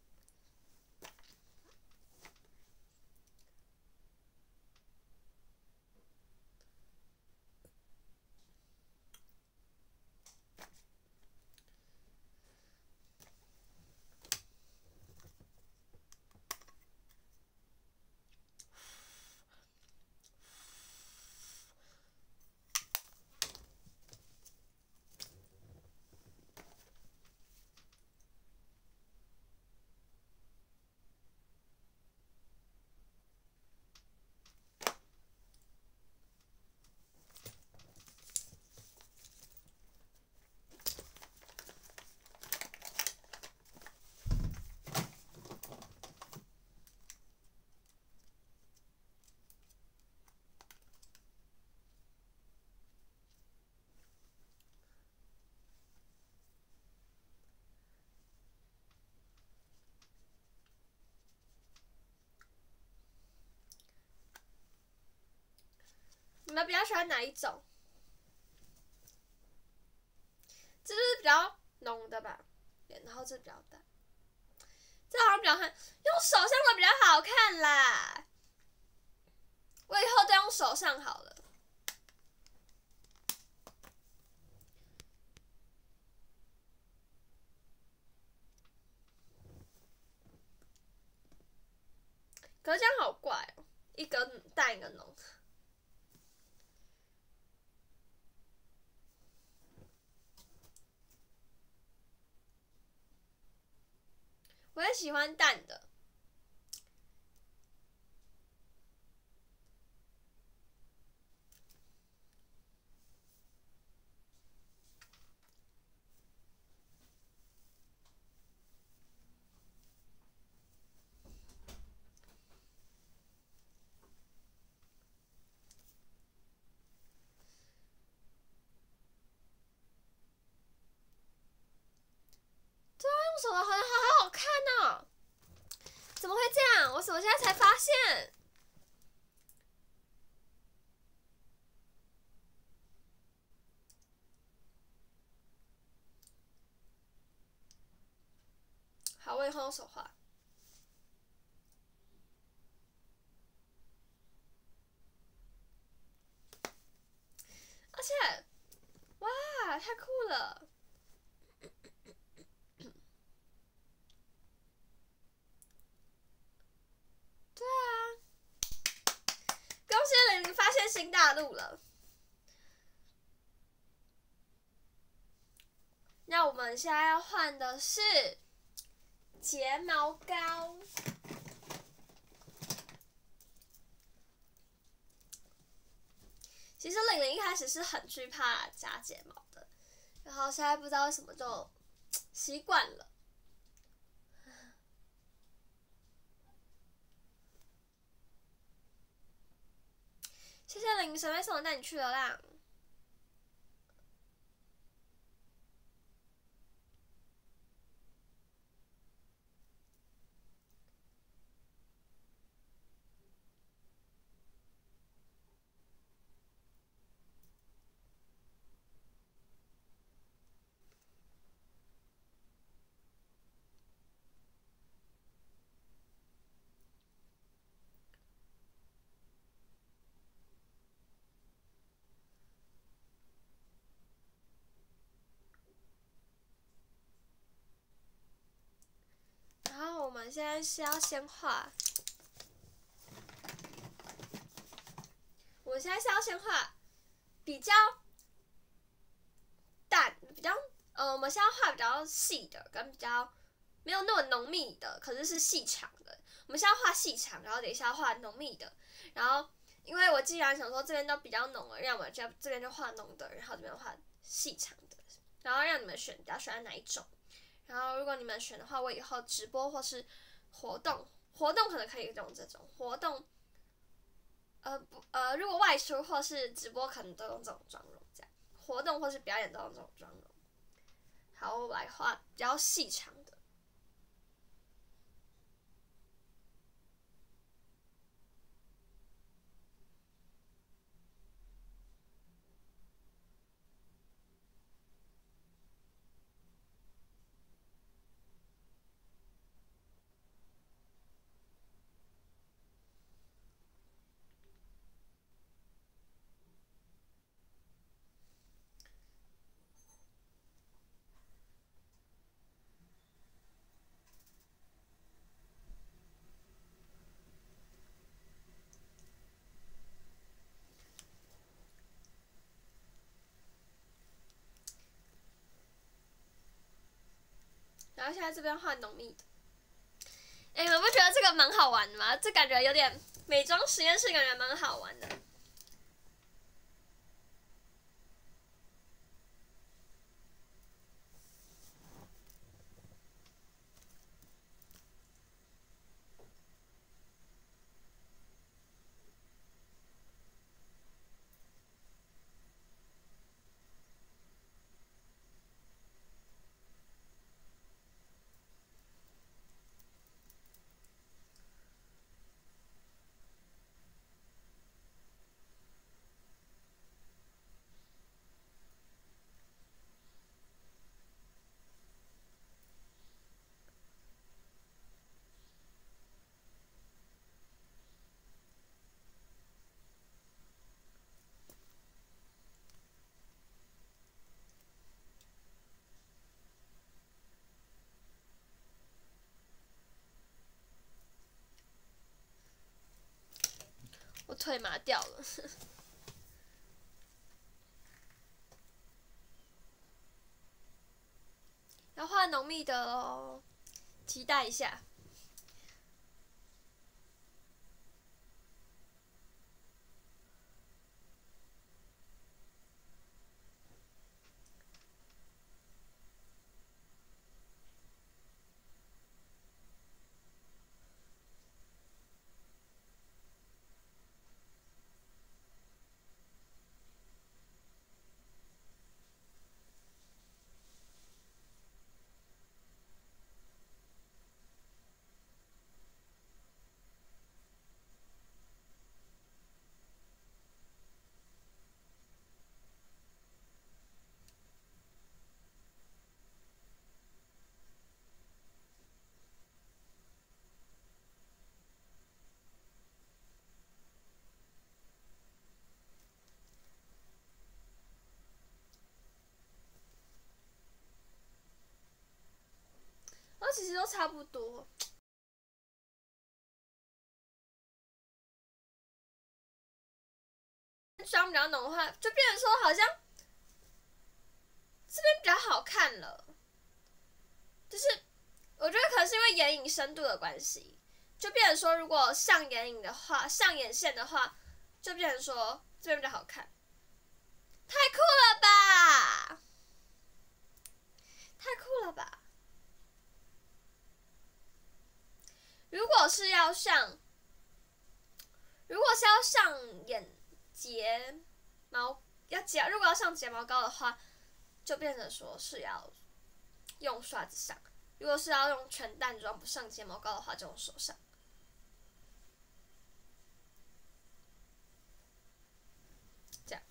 你们比较喜欢哪一种？这就是比较浓的吧，然后这比较淡，这好像比较看用手上的比较好看啦。我以后都用手上好了。可是这样好怪哦，一个淡一个浓。我也喜欢淡的。用手的好像好好看哦，怎么会这样？我怎么现在才发现？好，我以后用手画。而且，哇，太酷了！对啊，恭喜李宁发现新大陆了。那我们现在要换的是睫毛膏。其实玲玲一开始是很惧怕夹睫毛的，然后现在不知道为什么就习惯了。谢谢玲神妹送我带你去流浪。然后我们现在是要先画，我现在是要先画比较淡，比较呃，我们现在画比较细的，跟比较没有那么浓密的，可是是细长的。我们现在画细长，然后等一下画浓密的。然后，因为我既然想说这边都比较浓了，让我们这这边就画浓的，然后这边画细长的，然后让你们选比较喜欢哪一种。 然后如果你们选的话，我以后直播或是活动，活动可能可以用这种活动，呃不呃，如果外出或是直播，可能都用这种妆容这样，活动或是表演都用这种妆容。好，我来画比较细长的。然后现在这边画浓密的，哎，你们不觉得这个蛮好玩的吗？这感觉有点美妆实验室，感觉蛮好玩的。我腿麻掉了。要画浓密的喽，期待一下。然后其实都差不多。妆比较浓的话，就变成说好像这边比较好看了。就是我觉得可能是因为眼影深度的关系，就变成说如果上眼影的话，上眼线的话，就变成说这边比较好看。太酷了吧！太酷了吧！如果是要上，如果是要上眼睫毛，要睫，如果要上睫毛膏的话，就变成说是要用刷子上；如果是要用全淡妆不上睫毛膏的话，就用手上。这样。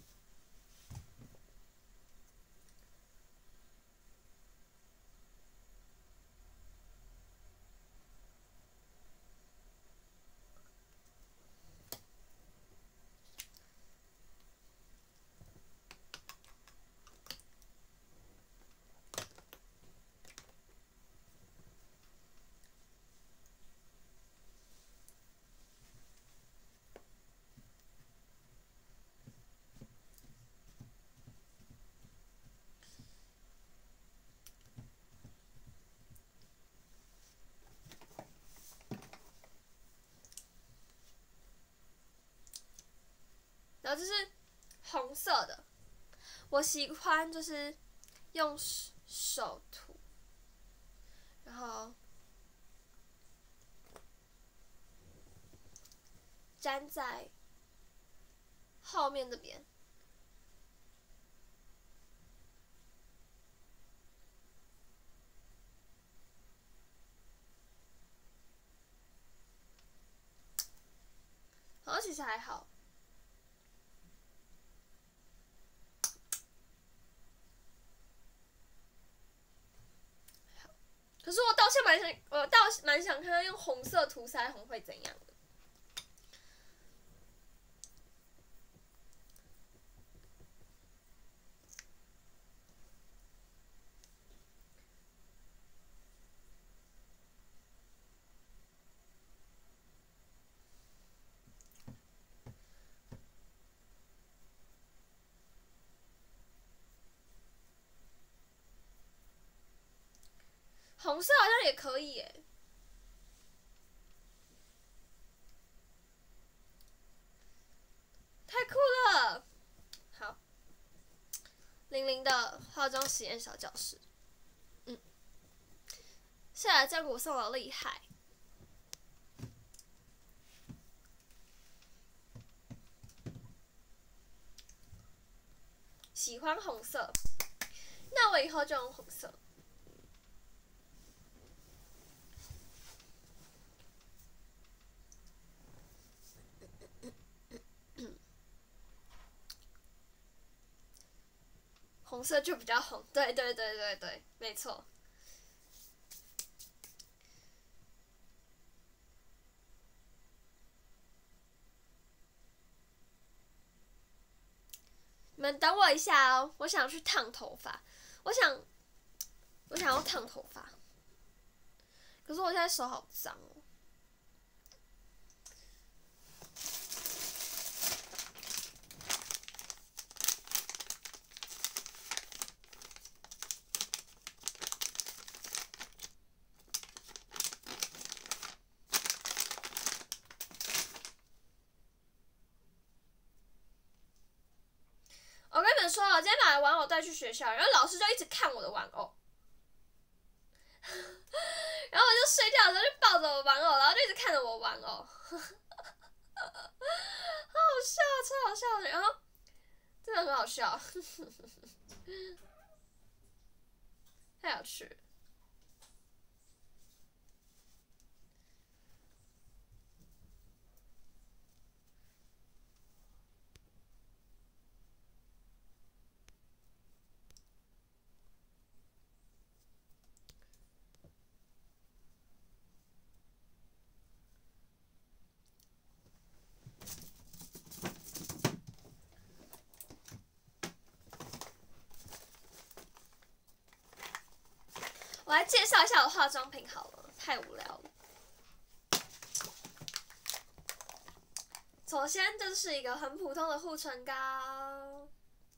然后这是红色的，我喜欢就是用手涂， 粘在后面这边。好像其实还好。可是我倒是蛮想，我倒是蛮想看看用红色涂腮红会怎样的。红色好像也可以耶，太酷了！好，玲玲的化妆实验小教室，嗯，下来这样我送的厉害。喜欢红色，那我以后就用红色。红色就比较红，对对对对对，没错。你们等我一下哦，我想去烫头发，我想，我想要烫头发，可是我现在手好脏哦。我跟你们说，我今天把玩偶带去学校，然后老师就一直看我的玩偶，然后我就睡觉的时候就抱着我玩偶，然后就一直看着我玩偶，好好笑，超好笑的，然后真的很好笑，太有趣了。我来介绍一下我化妆品好了，太无聊了。首先，这是一个很普通的护唇膏，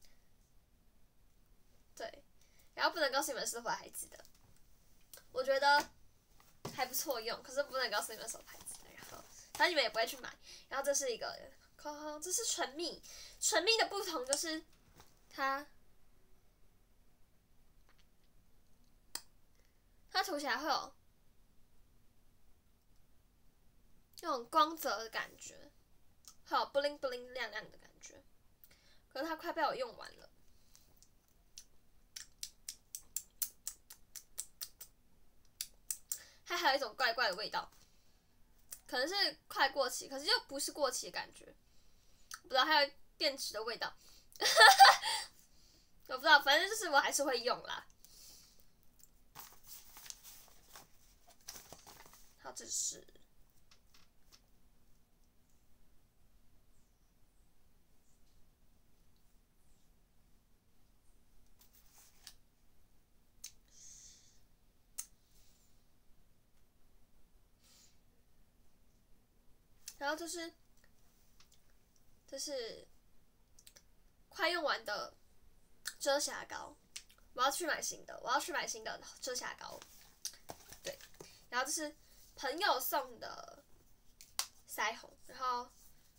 对，然后不能告诉你们是坏孩子的，我觉得还不错用，可是不能告诉你们什么牌子的，然后反正你们也不会去买。然后这是一个口红，这是唇蜜，唇蜜的不同就是它。它涂起来会有那种光泽的感觉，会有 bling bling 亮亮的感觉。可是它快被我用完了，它还有一种怪怪的味道，可能是快过期，可是又不是过期的感觉，不知道还有电池的味道，我不知道，反正就是我还是会用啦。好，这是。然后这是，这是快用完的遮瑕膏，我要去买新的，我要去买新的遮瑕膏。对，然后这是朋友送的腮红，然后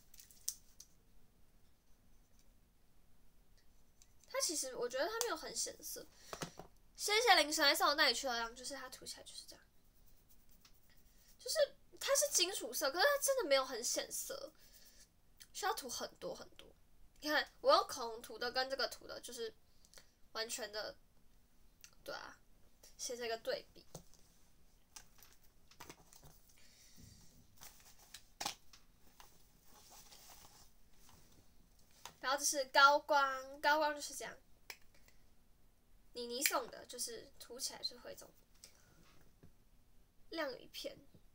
它其实我觉得它没有很显色。谢谢林神来送我那里去了，样就是它涂起来就是这样，就是它是金属色，可是它真的没有很显色， 需要涂很多很多。你看我用口红涂的跟这个涂的，就是完全的，对啊，写这个对比。然后这是高光，高光就是这样。妮妮送的，就是涂起来是会这种亮一片，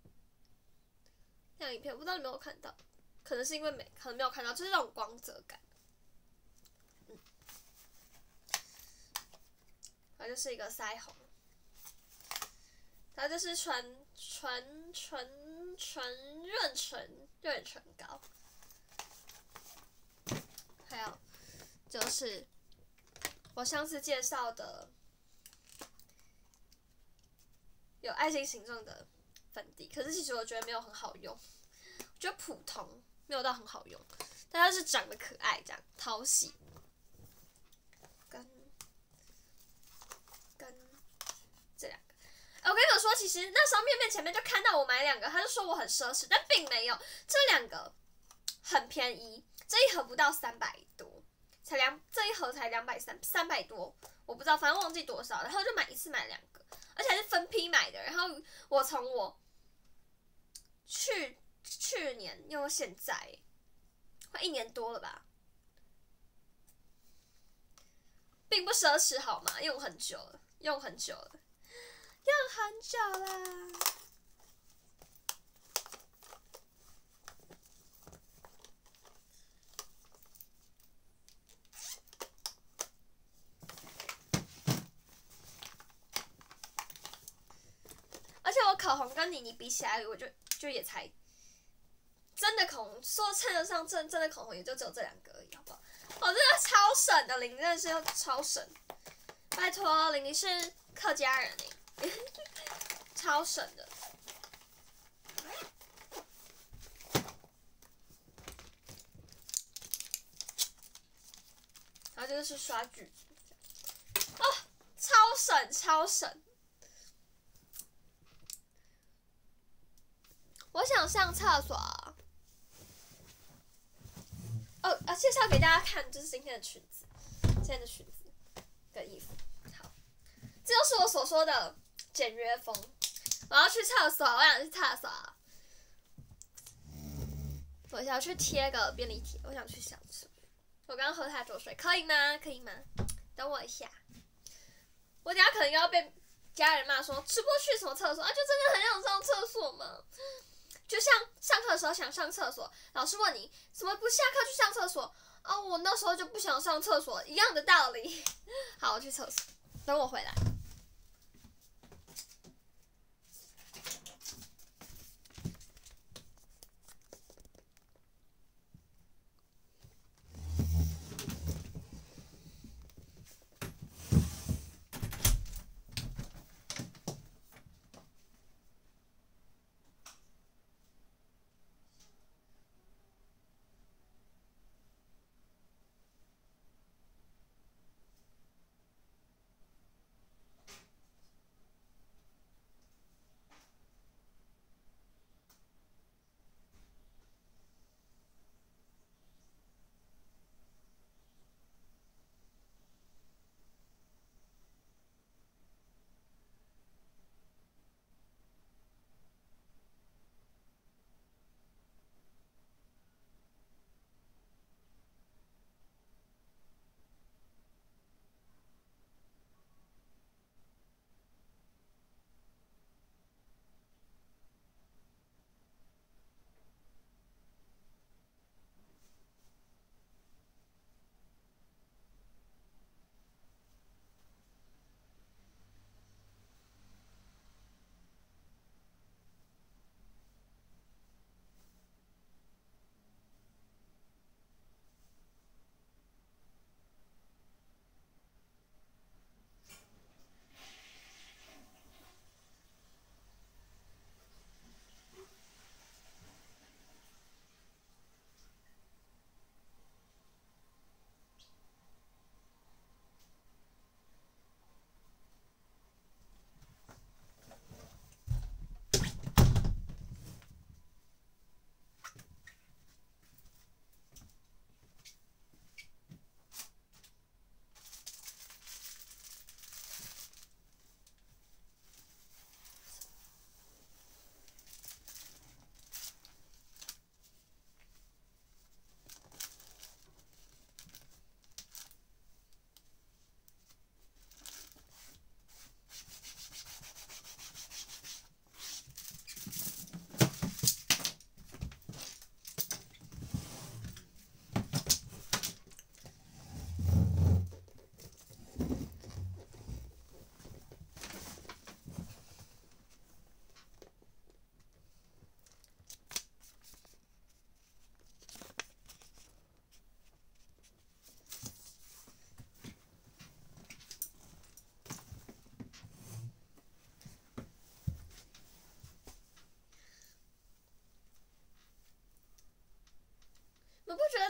亮一片，我不知道你有没有看到，可能是因为没，可能没有看到，就是那种光泽感。嗯，然后就是一个腮红，然后就是纯纯纯纯润唇润唇膏，还有就是我上次介绍的有爱心形状的粉底，可是其实我觉得没有很好用，我觉得普通，没有到很好用，但它是长得可爱，这样讨喜。跟跟这两个，欸，我跟你们说，其实那时候面面前面就看到我买两个，他就说我很奢侈，但并没有，这两个很便宜，这一盒不到三百多。才两这一盒才两百三三百多，我不知道，反正忘记多少，然后就买一次买两个，而且还是分批买的。然后我从我去去年用到现在，快一年多了吧，并不奢侈好吗？用很久了，用很久了，用很久啦。而且我口红跟妮妮比起来，我就就也才真的口红说称得上真真的口红，也就只有这两个而已，好不好？我真的超省的，玲真的是要超省，拜托，玲玲是客家人哎，超省的。然后这个是刷具，哦，超省超省。我想上厕所。哦，啊，介绍给大家看，就是今天的裙子，今天的裙子跟衣服。好，这就是我所说的简约风。我要去厕所，我想去厕所。我想去贴个便利贴，我想去小吃。我刚刚喝太多水，可以吗？可以吗？等我一下。我等下可能要被家人骂说吃不去什么厕所啊，就真的很想上厕所嘛。就像上课的时候想上厕所，老师问你怎么不下课去上厕所啊？我那时候就不想上厕所，一样的道理。好，我去厕所，等我回来。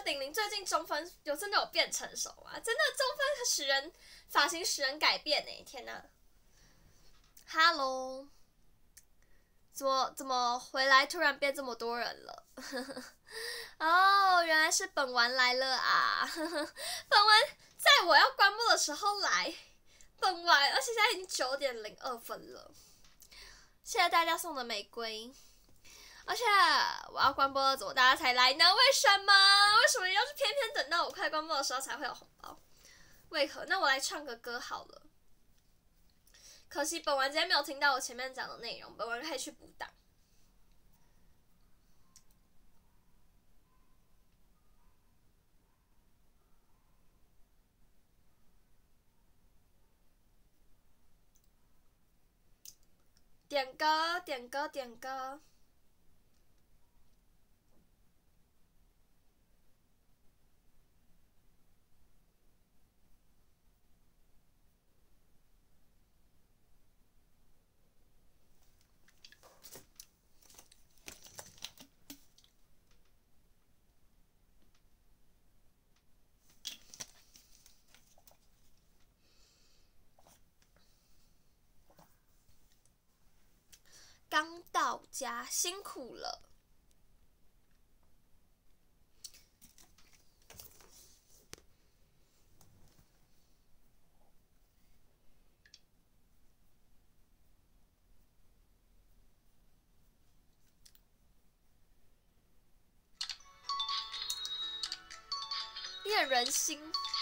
玲玲最近中分有真的有变成熟吗？真的中分使人发型使人改变呢！天哪 ！Hello， 怎么怎么回来突然变这么多人了？哦，原来是本丸来了啊！本丸在我要关播的时候来，本丸，而且现在已经九点零二分了。谢谢大家送的玫瑰。而且我要关播了，怎么大家才来呢？为什么？为什么要是偏偏等到我快关播的时候才会有红包？为何？那我来唱个歌好了。可惜本丸今天没有听到我前面讲的内容，本丸可以去补档。点歌，点歌，点歌。刚到家，辛苦了。恋人心。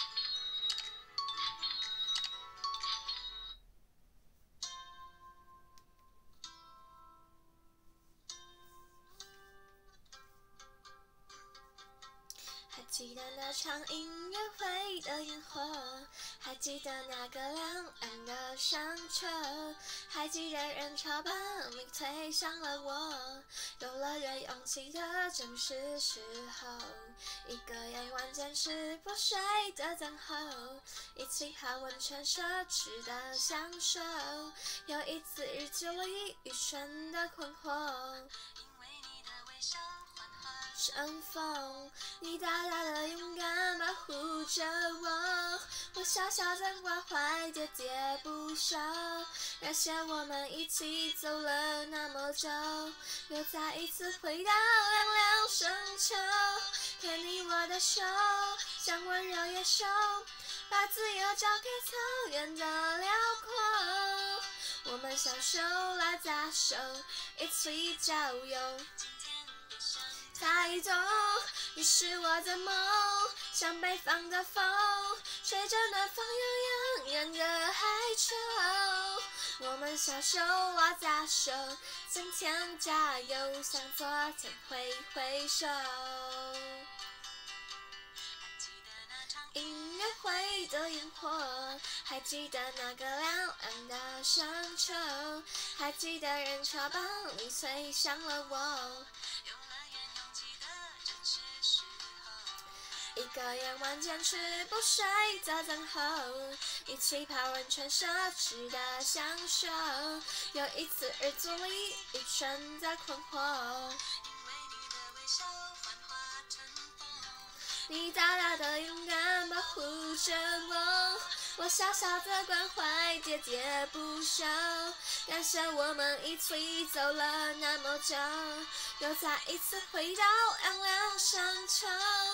还记得那场音乐会的烟火，还记得那个亮暗的上车，还记得人潮把你推向了我，游乐园拥挤的正是时候，一个夜晚坚持不睡的等候，一起泡温泉奢侈的享受，又一次日记里愚蠢的困惑。乘风，你大大的勇敢保护着我，我小小的关怀喋喋不休。感谢我们一起走了那么久，又再一次回到凉凉深秋。牵你我的手，像温柔野兽，把自由交给草原的辽阔。我们小手拉着手，一起郊游。台东，你是我的梦，像北方的风，吹着暖风悠扬的海潮。我们小手拉着手，今天加油，向昨天挥挥手。音乐会的烟火，还记得那个亮暗的山丘，还记得人潮把你推向了我。一个夜晚坚持不睡的等候，一起泡温泉奢侈的享受，又一次日子里愚蠢的困惑。你大大的勇敢保护着我，我小小的关怀喋喋不休。感谢我们一起走了那么久，又再一次回到凉凉深秋。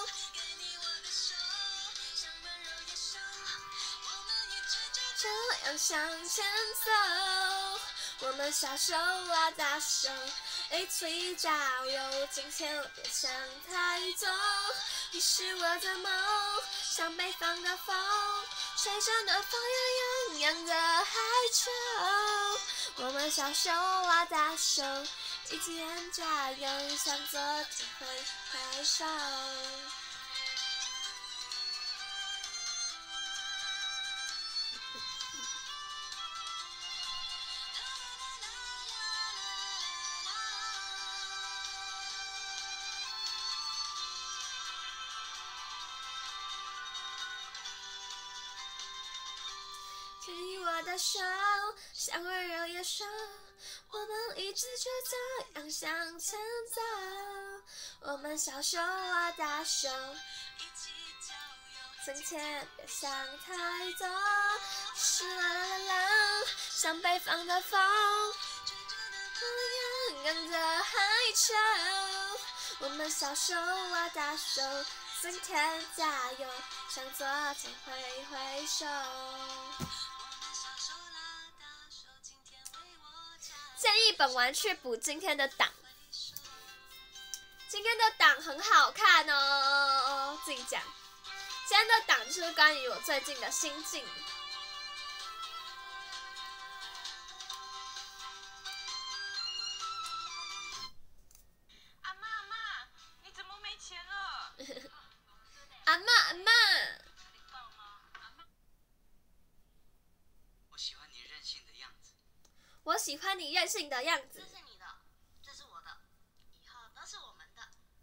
这样向前走，我们小手拉大手，一起郊游。今天别想太多，你是我的梦，像北方的风，吹着暖风悠扬的海潮。我们小手拉大手，一起加油，向昨天挥挥手。牵你我的手，像温柔野兽，我们一直就这样向前走。我们小手拉大手，从前别想太多。是啦啦啦啦，像北方的风，远远的海潮。我们小手拉大手，今天加油，向昨天挥挥手。建议本丸去补今天的档，今天的档很好看哦，自己讲。今天的档就是关于我最近的心境。 阿妈阿妈，你怎么没钱了？ 阿妈阿妈， 我喜欢你任性的样子。 我喜欢你任性的样子。 这是你的，这是我的，以后都是我们的。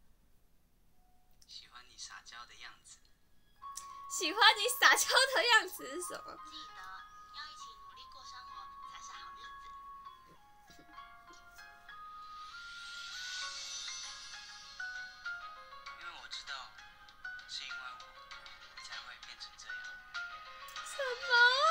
喜欢你撒娇的样子。 喜欢你撒娇的样子是什么？ 记得要一起努力过生活，才是好日子。 因为我知道，是因为我，你才会变成这样。 什么？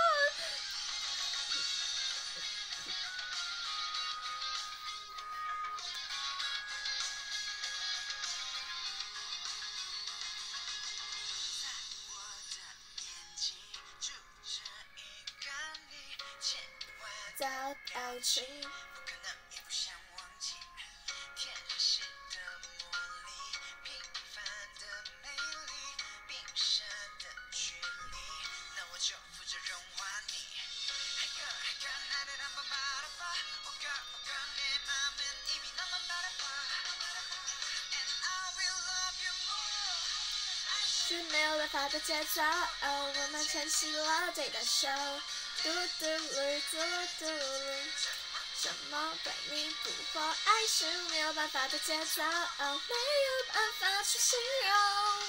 找到情， 不可能也不想忘记天使的魔力，平凡的美丽，冰山的距离，那我就负责融化你。嘿哥嘿哥，나를 한번 바라봐，我哥我哥내 맘은 이미 너만 바라봐，And I will love you more。 是没有办法的节奏，我们牵起了对的手。嘟嘟噜嘟嘟噜，怎么对你不破？爱是没有办法的节奏，没有办法去形容。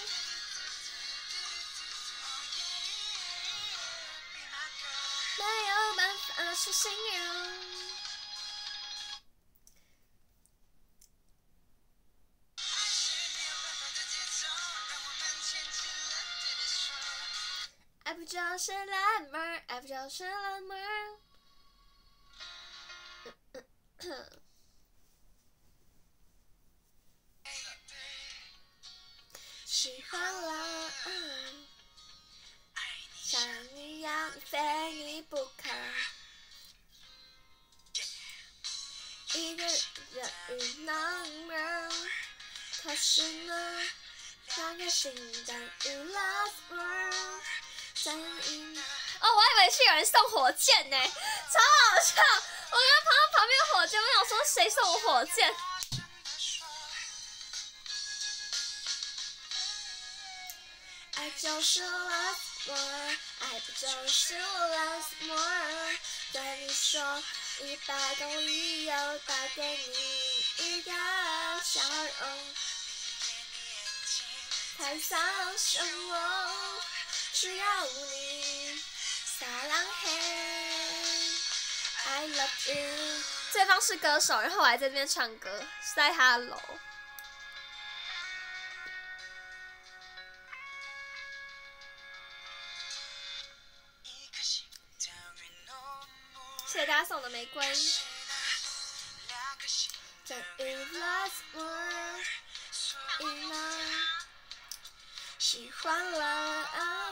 没有办法去形容。爱不就是烂妹儿，爱不就是烂妹儿。喜欢了，嗯，像你一样非你不可。一个人与男人，可是呢，两个心等于 love word。哦，我还以为是有人送火箭呢，超好笑！我刚跑到旁边火箭，我想说谁送我火箭？爱就是 love more， 爱不就是 love more？ 对你说一百个理由，带给你一个笑容，才相信我。只要你撒浪嘿 I love you。 对方是歌手，然后我还在这边唱歌，是在他的楼。谢谢大家送的玫瑰。等于 love more， 所以呢，喜欢了。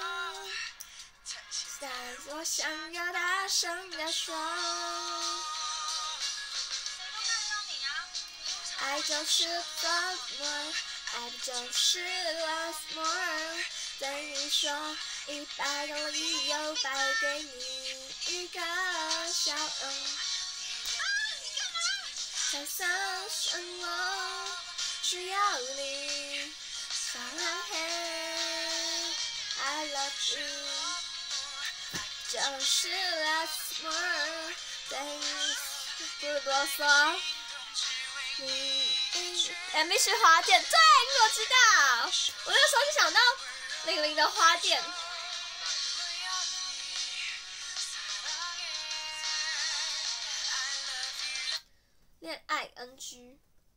但我想要大声地说，爱就是 love more， 爱不就是 love more。 对你说一百个理由，带给你一个笑容，才相信我，只要你撒浪嘿 I love you。就是 less more， 对你不啰嗦。你 M V 是花店，对，你怎么知道？我那时候就想到玲玲的花店。 恋爱 N G，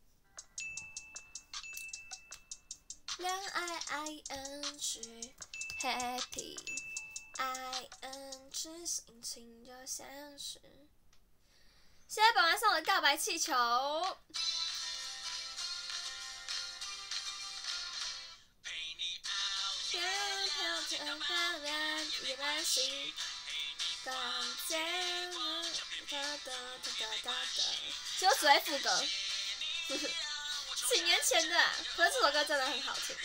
恋爱 I N G happy I N G 心情就像是。谢谢本来送的告白气球。天飘着漂亮一把心，刚见我哒哒哒哒哒哒。其实我只会副歌，几年前的、啊，可是这首歌真的很好听。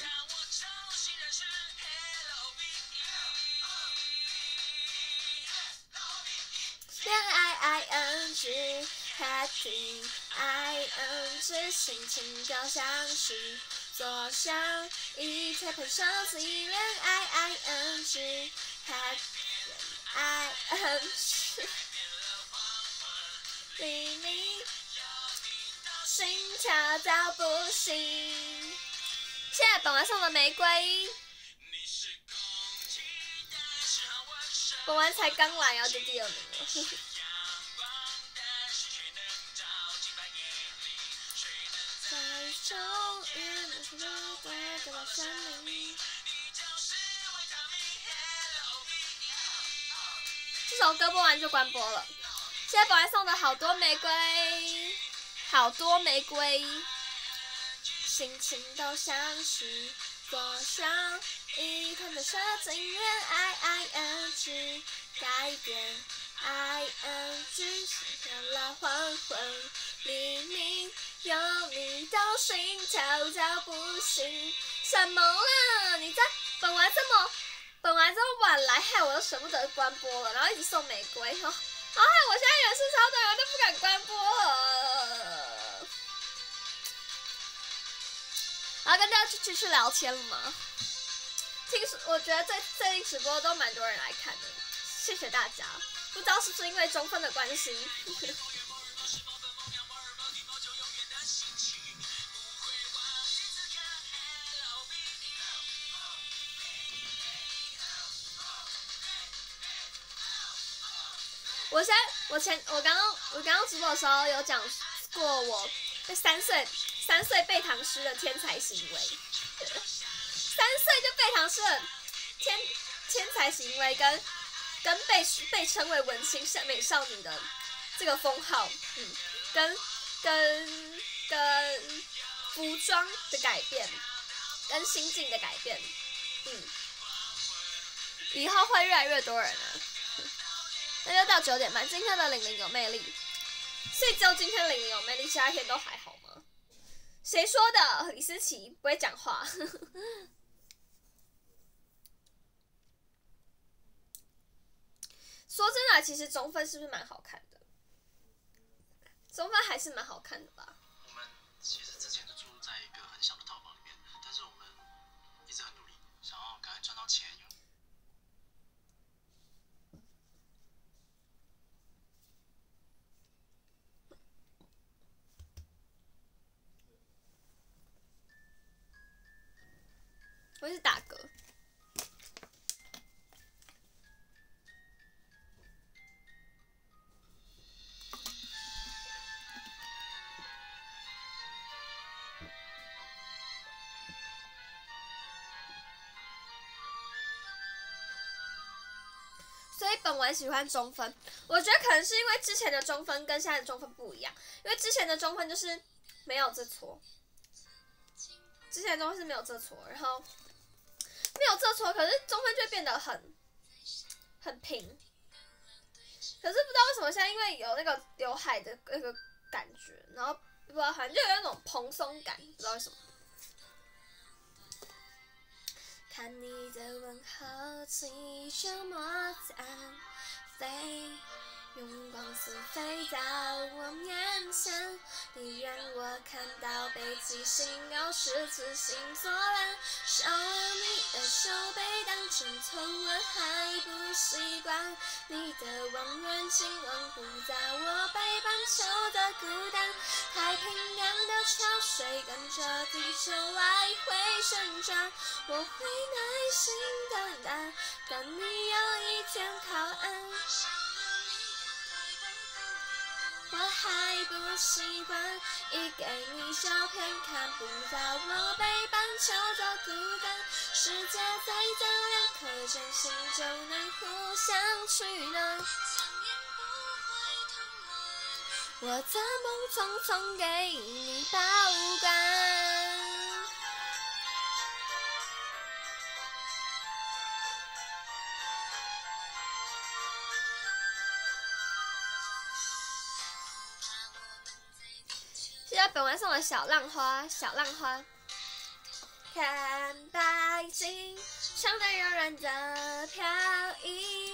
恋爱 I N G happy I N G 心情就像是坐上一台喷上自己恋爱 I N G happy I N G 黎明心跳到不行。谢谢本来送的玫瑰。本完才刚来啊，就第二名了。在终于能听到的声音。这首歌播完就关播了。谢谢本来送的好多玫瑰，好多玫瑰，心情都像是坐上一团的射进恋爱 I N G 改变 I N G 醒了了黄昏黎明有你都心跳到不行。什么啊？你在本来这么本来这么晚来，害我都舍不得关播了，然后一直送玫瑰，然后害我现在人是超多人都不敢关播了。然后跟大家继续聊天了吗？听说我觉得最最近直播都蛮多人来看的，谢谢大家。不知道是不是因为中分的关系。我现在我前我刚刚我刚刚直播的时候有讲过我三岁三岁背唐诗的天才行为。三岁就背唐诗的天天才行为跟跟被被称为文青美少女的这个封号，嗯，跟跟跟服装的改变，跟心境的改变，嗯，以后会越来越多人啊。那就到九点半，今天的玲玲有魅力，所以只有今天玲玲有魅力，其他天都还好吗？谁说的？李思琪不会讲话。说真的，其实中分是不是蛮好看的？中分还是蛮好看的吧。 我们其实之前就住在一个很小的套房里面，但是我们一直很努力，想要赶快赚到钱。 我是打嗝。所以本文喜欢中分，我觉得可能是因为之前的中分跟现在的中分不一样，因为之前的中分就是没有这撮，之前的中分是没有这撮，然后没有这撮，可是中分就会变得很很平，可是不知道为什么现在因为有那个刘海的那个感觉，然后不知道好像就有那种蓬松感，不知道为什么。看你的问候气球摩擦飞，用光速飞到我面前，你让我看到北极星又是自信作烂，手你的手被当成痛吻还不习惯，你的望远镜望不到我北半球的孤单，太平洋的潮水跟着地球来回旋转，我会耐心等待，等你有一天靠岸。 我还不习惯，一给你照片看不到我北半球的孤单。世界再大，两颗真心就能互相取暖。我的梦匆匆给你保管。谢谢本晚送的小浪花，小浪花。看白鲸，长得柔软的飘逸。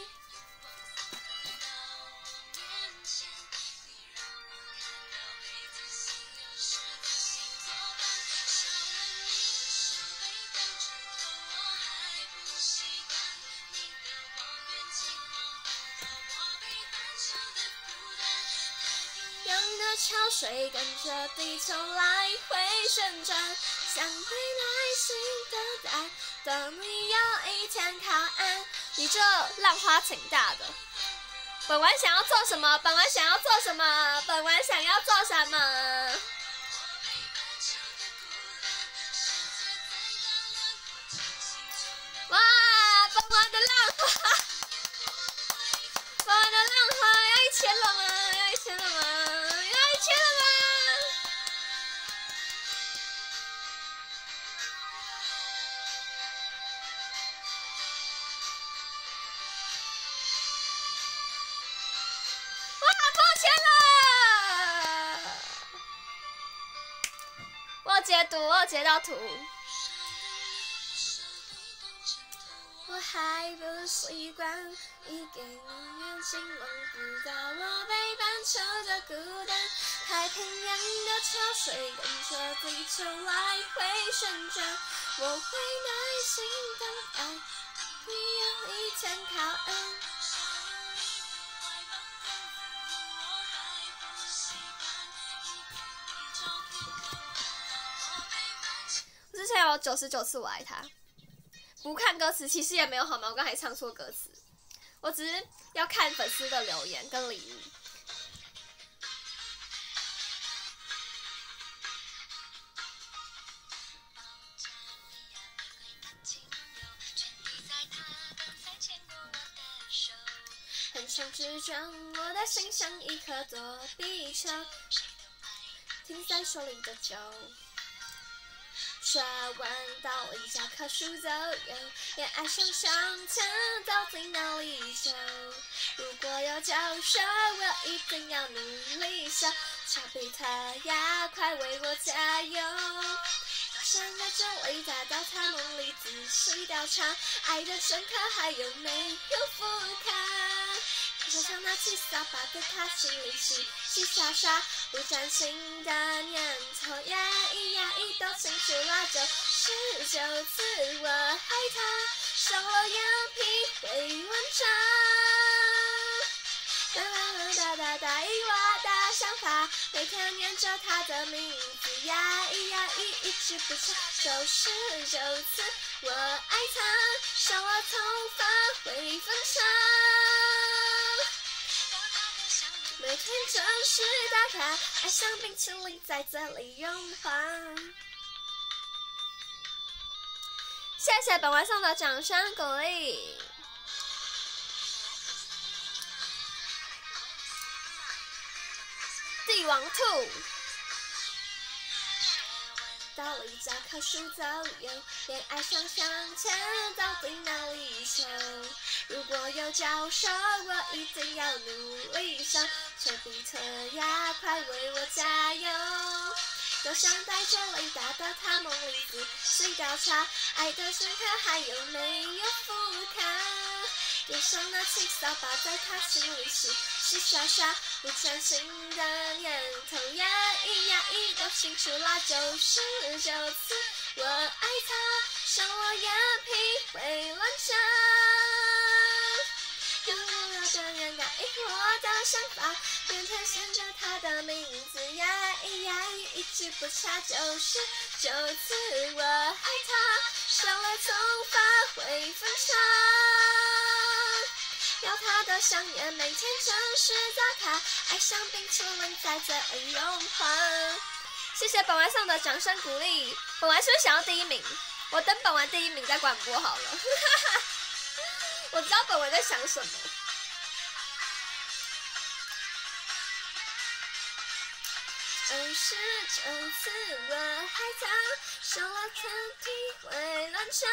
潮水跟着地球来回旋转，像会耐心等待，等你有一天靠岸。你这浪花挺大的。本丸想要做什么？本丸想要做什么？本丸想要做什么？哇！本丸的浪花，本丸的浪花要一千了吗？要一千了吗？签了吗？哇，破千了！我有截图，我有截到图。我还不习惯，一给你远近望不到我北半球的孤单。太平洋的潮水跟着地球来回旋转，我会耐心等待，你有一天靠岸。之前有九十九次我爱他，不看歌词其实也没有好吗？我刚才唱错歌词，我只是要看粉丝的留言跟礼物。横冲直撞，我的心像一颗躲避球，停在手里的酒。转弯到一家棵树走右，恋爱上上签到底哪里走？如果有教授，我一定要努力修。丘比特呀，快为我加油！站在这里达到他梦里仔细调查，爱的深刻还有没有复卡？手上拿起扫把，对他心里嘻嘻傻傻，不专心的念头呀咿呀咿都清楚了。九十九次我爱他，伤了眼皮会乱转。哒哒哒哒答应我的想法，每天念着他的名字呀咿呀咿一直不差。九十九次我爱他，伤了头发会分叉。每天准时打卡，爱像冰淇淋在嘴里融化。谢谢本晚上的掌声鼓励。帝王兔。到了一家棵树走右，恋爱上相牵到底哪里求？如果有教授，我一定要努力修。丘比特呀，快为我加油！多想在这里达到他梦里仔细调查，爱的深刻还有没有复卡？多想拿起扫把，在他心里嘻嘻傻傻，不专心的念头呀咿呀咿都清楚啦。九十九次我爱他，伤了眼皮会乱转。有没有的人答应我的想法，每天想着他的名字呀咿呀咿一直不差。九十九次我爱他，伤了头发会分叉。 要他的香烟每天准时打卡，爱上冰淇淋在嘴里融化。谢谢本丸上的掌声鼓励，本丸是不是想要第一名？我等本丸第一名再广播好了。我知道本丸在想什么。二十九次我海棠，受了天体会乱唱。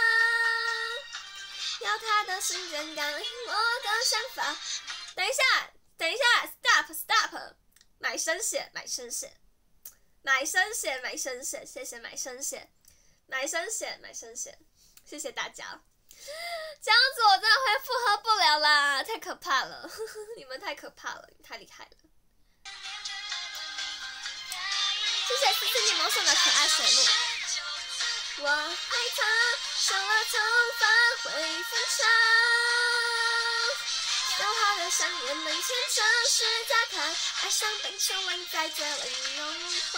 要他的心间感应我的想法。等一下，等一下 ，stop stop， 买生血，买生血，买生血，买生血，谢谢买生血，买生血，买生血，谢谢大家。这样子我真的会负荷不了啦，太可怕了，你们太可怕了，你太厉害了。谢谢思思柠檬送的可爱水木。我害他伤了头发会分叉，要他的香烟每天准时打卡，爱上冰淇淋在嘴里融化。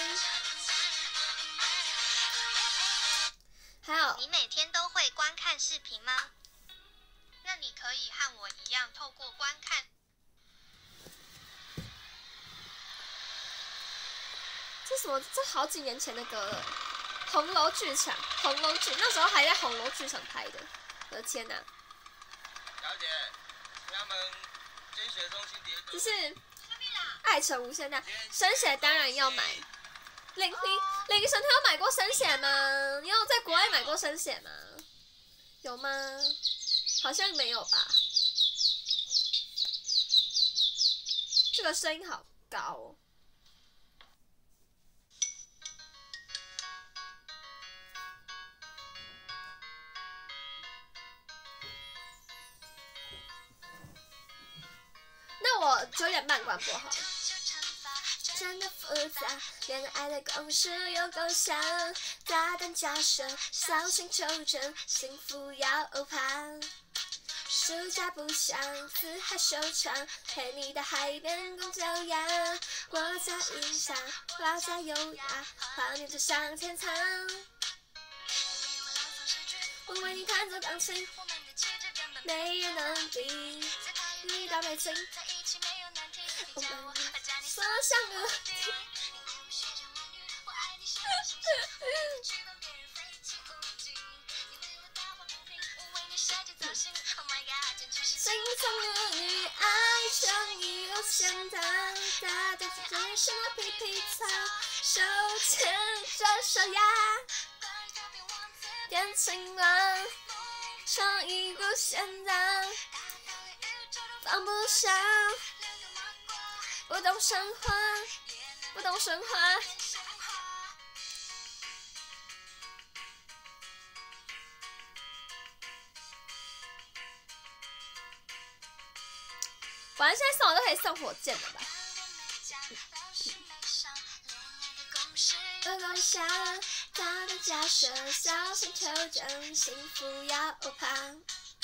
还有， 你每天都会观看视频吗？那你可以和我一样透过观看。 这什么？这好几年前的歌了。红楼剧场，红楼剧那时候还在红楼剧场拍的，我的天哪！ 小姐，他们捐血中心叠只是爱成无限大，生血当然要买。林林林神，他有买过生血吗？你有在国外买过生血吗？有吗？好像没有吧。这个声音好高哦。那我九点半关播好了。真的复杂，恋爱的公式有够像，大胆假设，小心求证，幸福要怕。暑假不想自嗨收场，陪你到海边光脚丫，我在云下，花在优雅，画面就像天堂。我为你弹奏钢琴，没人能比，你到北京。我们所想的心中的女爱诚意无限大，大的最真实的皮皮草，手牵着手呀，变青蛙，诚意无限大，放不下。不懂神话，不懂神话。反正现在送我都可以送火箭了吧？有够像大的假设，小心求证，幸福要怕。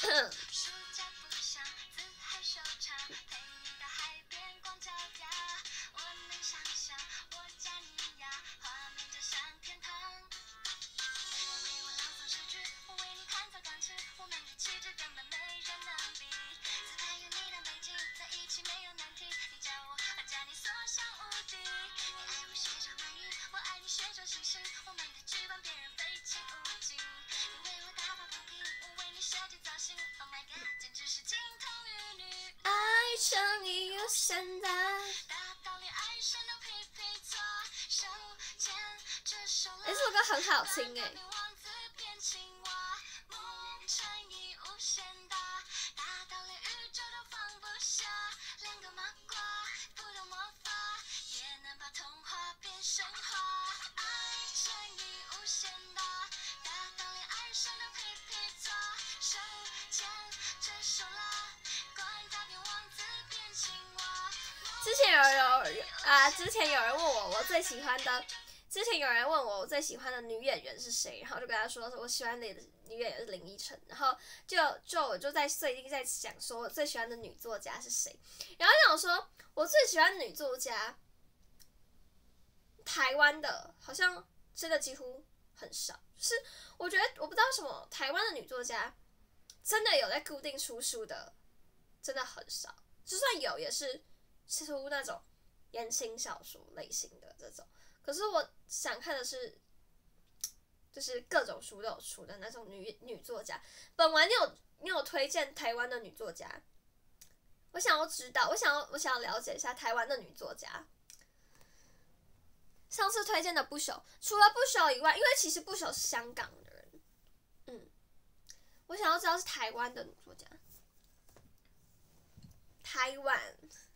诚意无限大。哎，这首歌很好听哎。之前有有啊，之前有人问我我最喜欢的，之前有人问我我最喜欢的女演员是谁，然后就跟他说我喜欢的女演员是林依晨，然后就就我就在最近在想说我最喜欢的女作家是谁，然后想说我最喜欢的女作家，台湾的好像真的几乎很少，就是我觉得我不知道为什么台湾的女作家真的有在固定出书的真的很少，就算有也是出那种言情小说类型的这种。可是我想看的是，就是各种书都有出的那种女女作家。本丸，你有你有推荐台湾的女作家？我想要知道，我想要我想要了解一下台湾的女作家。上次推荐的不朽，除了不朽以外，因为其实不朽是香港的人，嗯，我想要知道是台湾的女作家。台湾。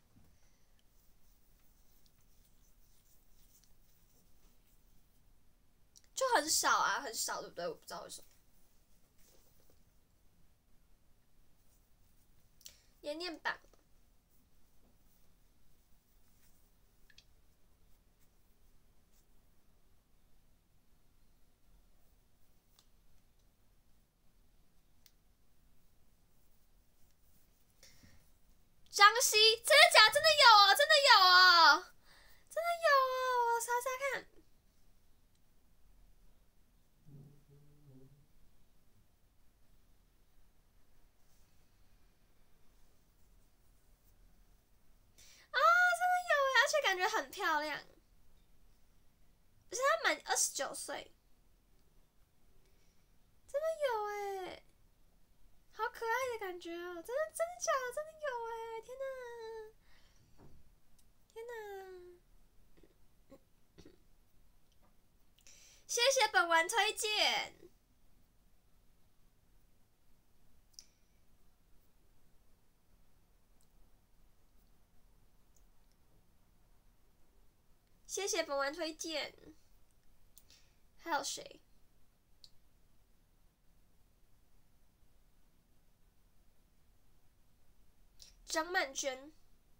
就很少啊，很少，对不对？我不知道为什么。念念榜，张希，真的假的？真的有哦，真的有哦，真的有哦，我查查看。啊，真的有耶，而且感觉很漂亮，而且她满二十九岁，真的有哎，好可爱的感觉哦，真的真的假的？真的有哎，天哪，天哪！谢谢本丸推荐。谢谢本丸推荐。还有谁？张曼娟。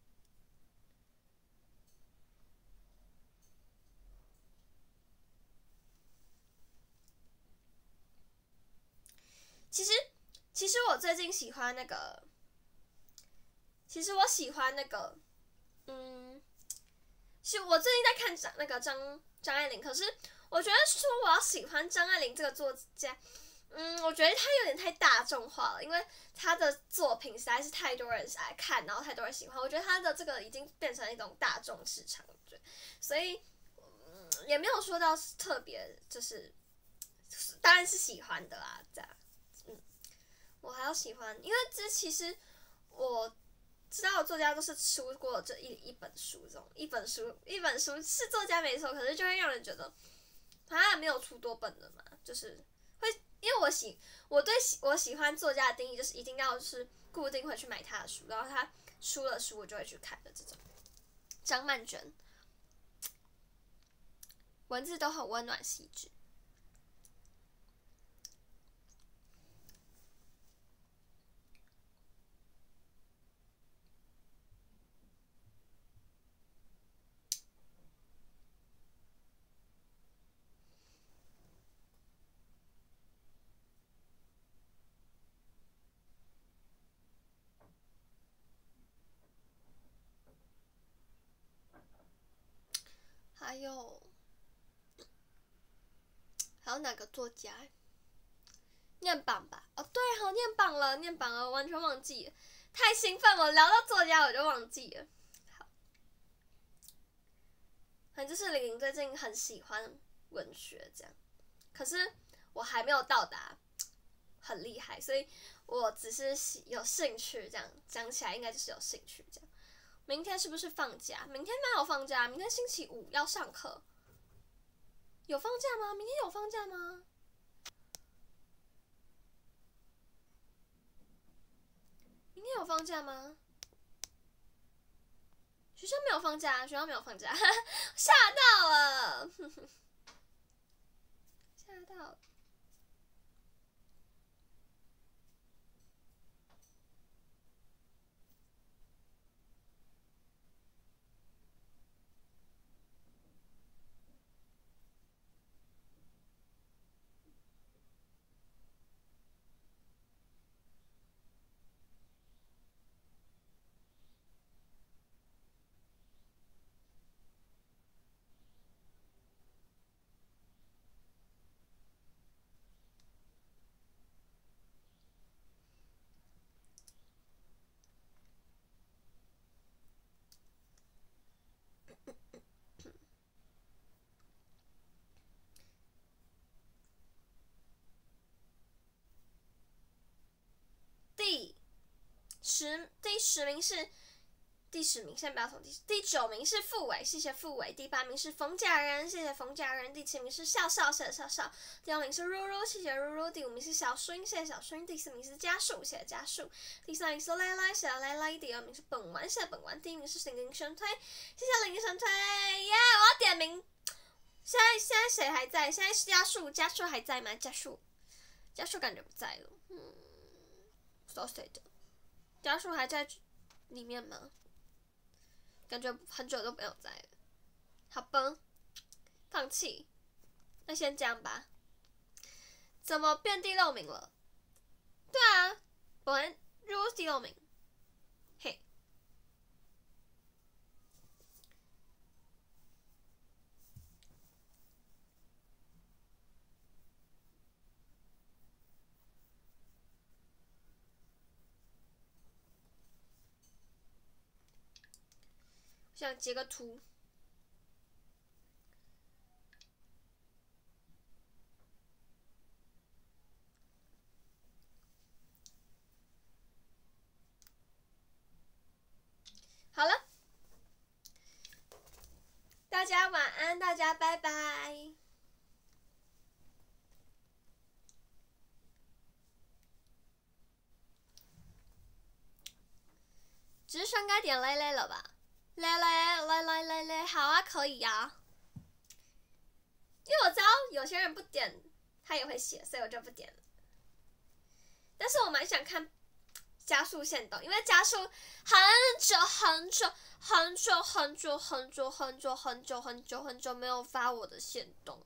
其实，其实我最近喜欢那个，其实我喜欢那个，嗯。是我最近在看张那个张张爱玲，可是我觉得说我要喜欢张爱玲这个作家，嗯，我觉得她有点太大众化了，因为她的作品实在是太多人来看，然后太多人喜欢，我觉得她的这个已经变成一种大众市场，对，所以嗯也没有说到特别，就是当然是喜欢的啦，这样，嗯，我还要喜欢，因为这其实我。知道的作家都是出过这一一本书，这种一本书一本书是作家没错，可是就会让人觉得，啊没有出多本的嘛，就是会因为我喜我对喜我喜欢作家的定义就是一定要是固定会去买他的书，然后他出了书我就会去看的这种。张曼娟，文字都很温暖细致。还有，还有哪个作家？念榜吧，哦对好念榜了，念榜了，完全忘记了，太兴奋了，聊到作家我就忘记了。好，反正就是玲玲最近很喜欢文学这样，可是我还没有到达很厉害，所以我只是有兴趣这样，讲起来应该就是有兴趣这样。明天是不是放假？明天没有放假，明天星期五要上课。有放假吗？明天有放假吗？明天有放假吗？学校没有放假，学校没有放假，吓到了，吓到了。 十第十名是第十名，先不要统计。第九名是傅伟，谢谢傅伟。第八名是冯家人，谢谢冯家人。第七名是笑笑，谢谢笑笑。第六名是如如，谢谢如如。第五名是小薰，谢谢小薰。第四名是家树，谢谢家树。第三名是赖赖，谢谢赖赖。第二名是本丸，谢谢本丸。第一名是林林神推，谢谢林林神推。耶、yeah, 我要点名。现在现在谁还在？现在是家树，家树还在吗？家树，家树感觉不在了。嗯，不知道谁的。家树还在里面吗？感觉很久都没有在了。好吧，放弃。那先这样吧。怎么变第六名了？对啊，本来就是第六名。嘿。想截个图。好了，大家晚安，大家拜拜。只是该点累累了吧？来来来来来来，好啊，可以啊。因为我知道有些人不点，他也会写，所以我就不点了。但是我蛮想看加速限动，因为加速很久很久很久很久很久很久很久很久很久没有发我的限动。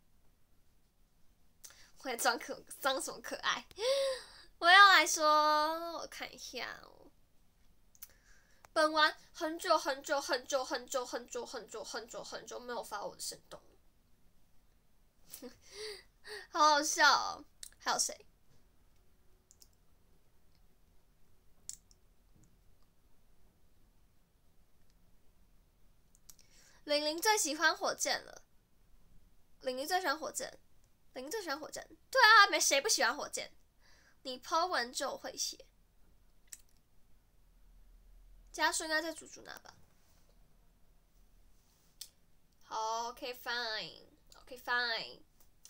我在装可装什么可爱？我要来说，我看一下哦。本丸很久很久很久很久很久很久很久很久没有发我的行动，好好笑哦！还有谁？玲玲最喜欢火箭了。玲玲最喜欢火箭，玲玲最喜欢火箭。对啊，没谁不喜欢火箭。你 po 文就会写。家属应该在猪猪那吧？好 ，OK fine，OK fine。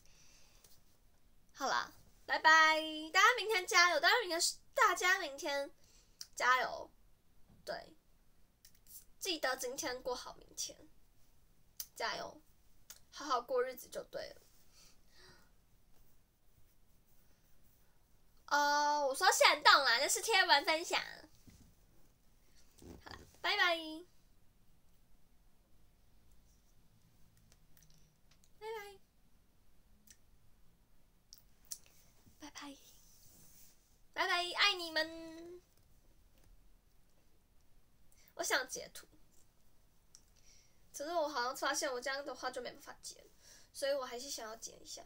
好啦，拜拜，大家明天加油！大家明天，大家明天加油！对，记得今天过好明天，加油，好好过日子就对了。哦，我说限动啦，那是贴文分享。好啦，拜拜，拜拜，拜拜，拜拜，爱你们！我想截图，可是我好像发现我这样的话就没办法截，所以我还是想要截一下。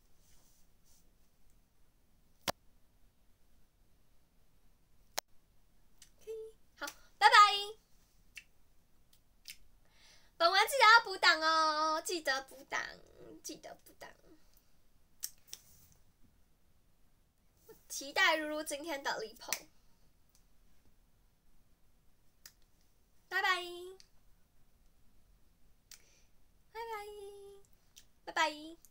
好，拜拜。本文记得要补档哦，记得补档，记得补档。期待如如今天的力捧。拜拜，拜拜，拜拜。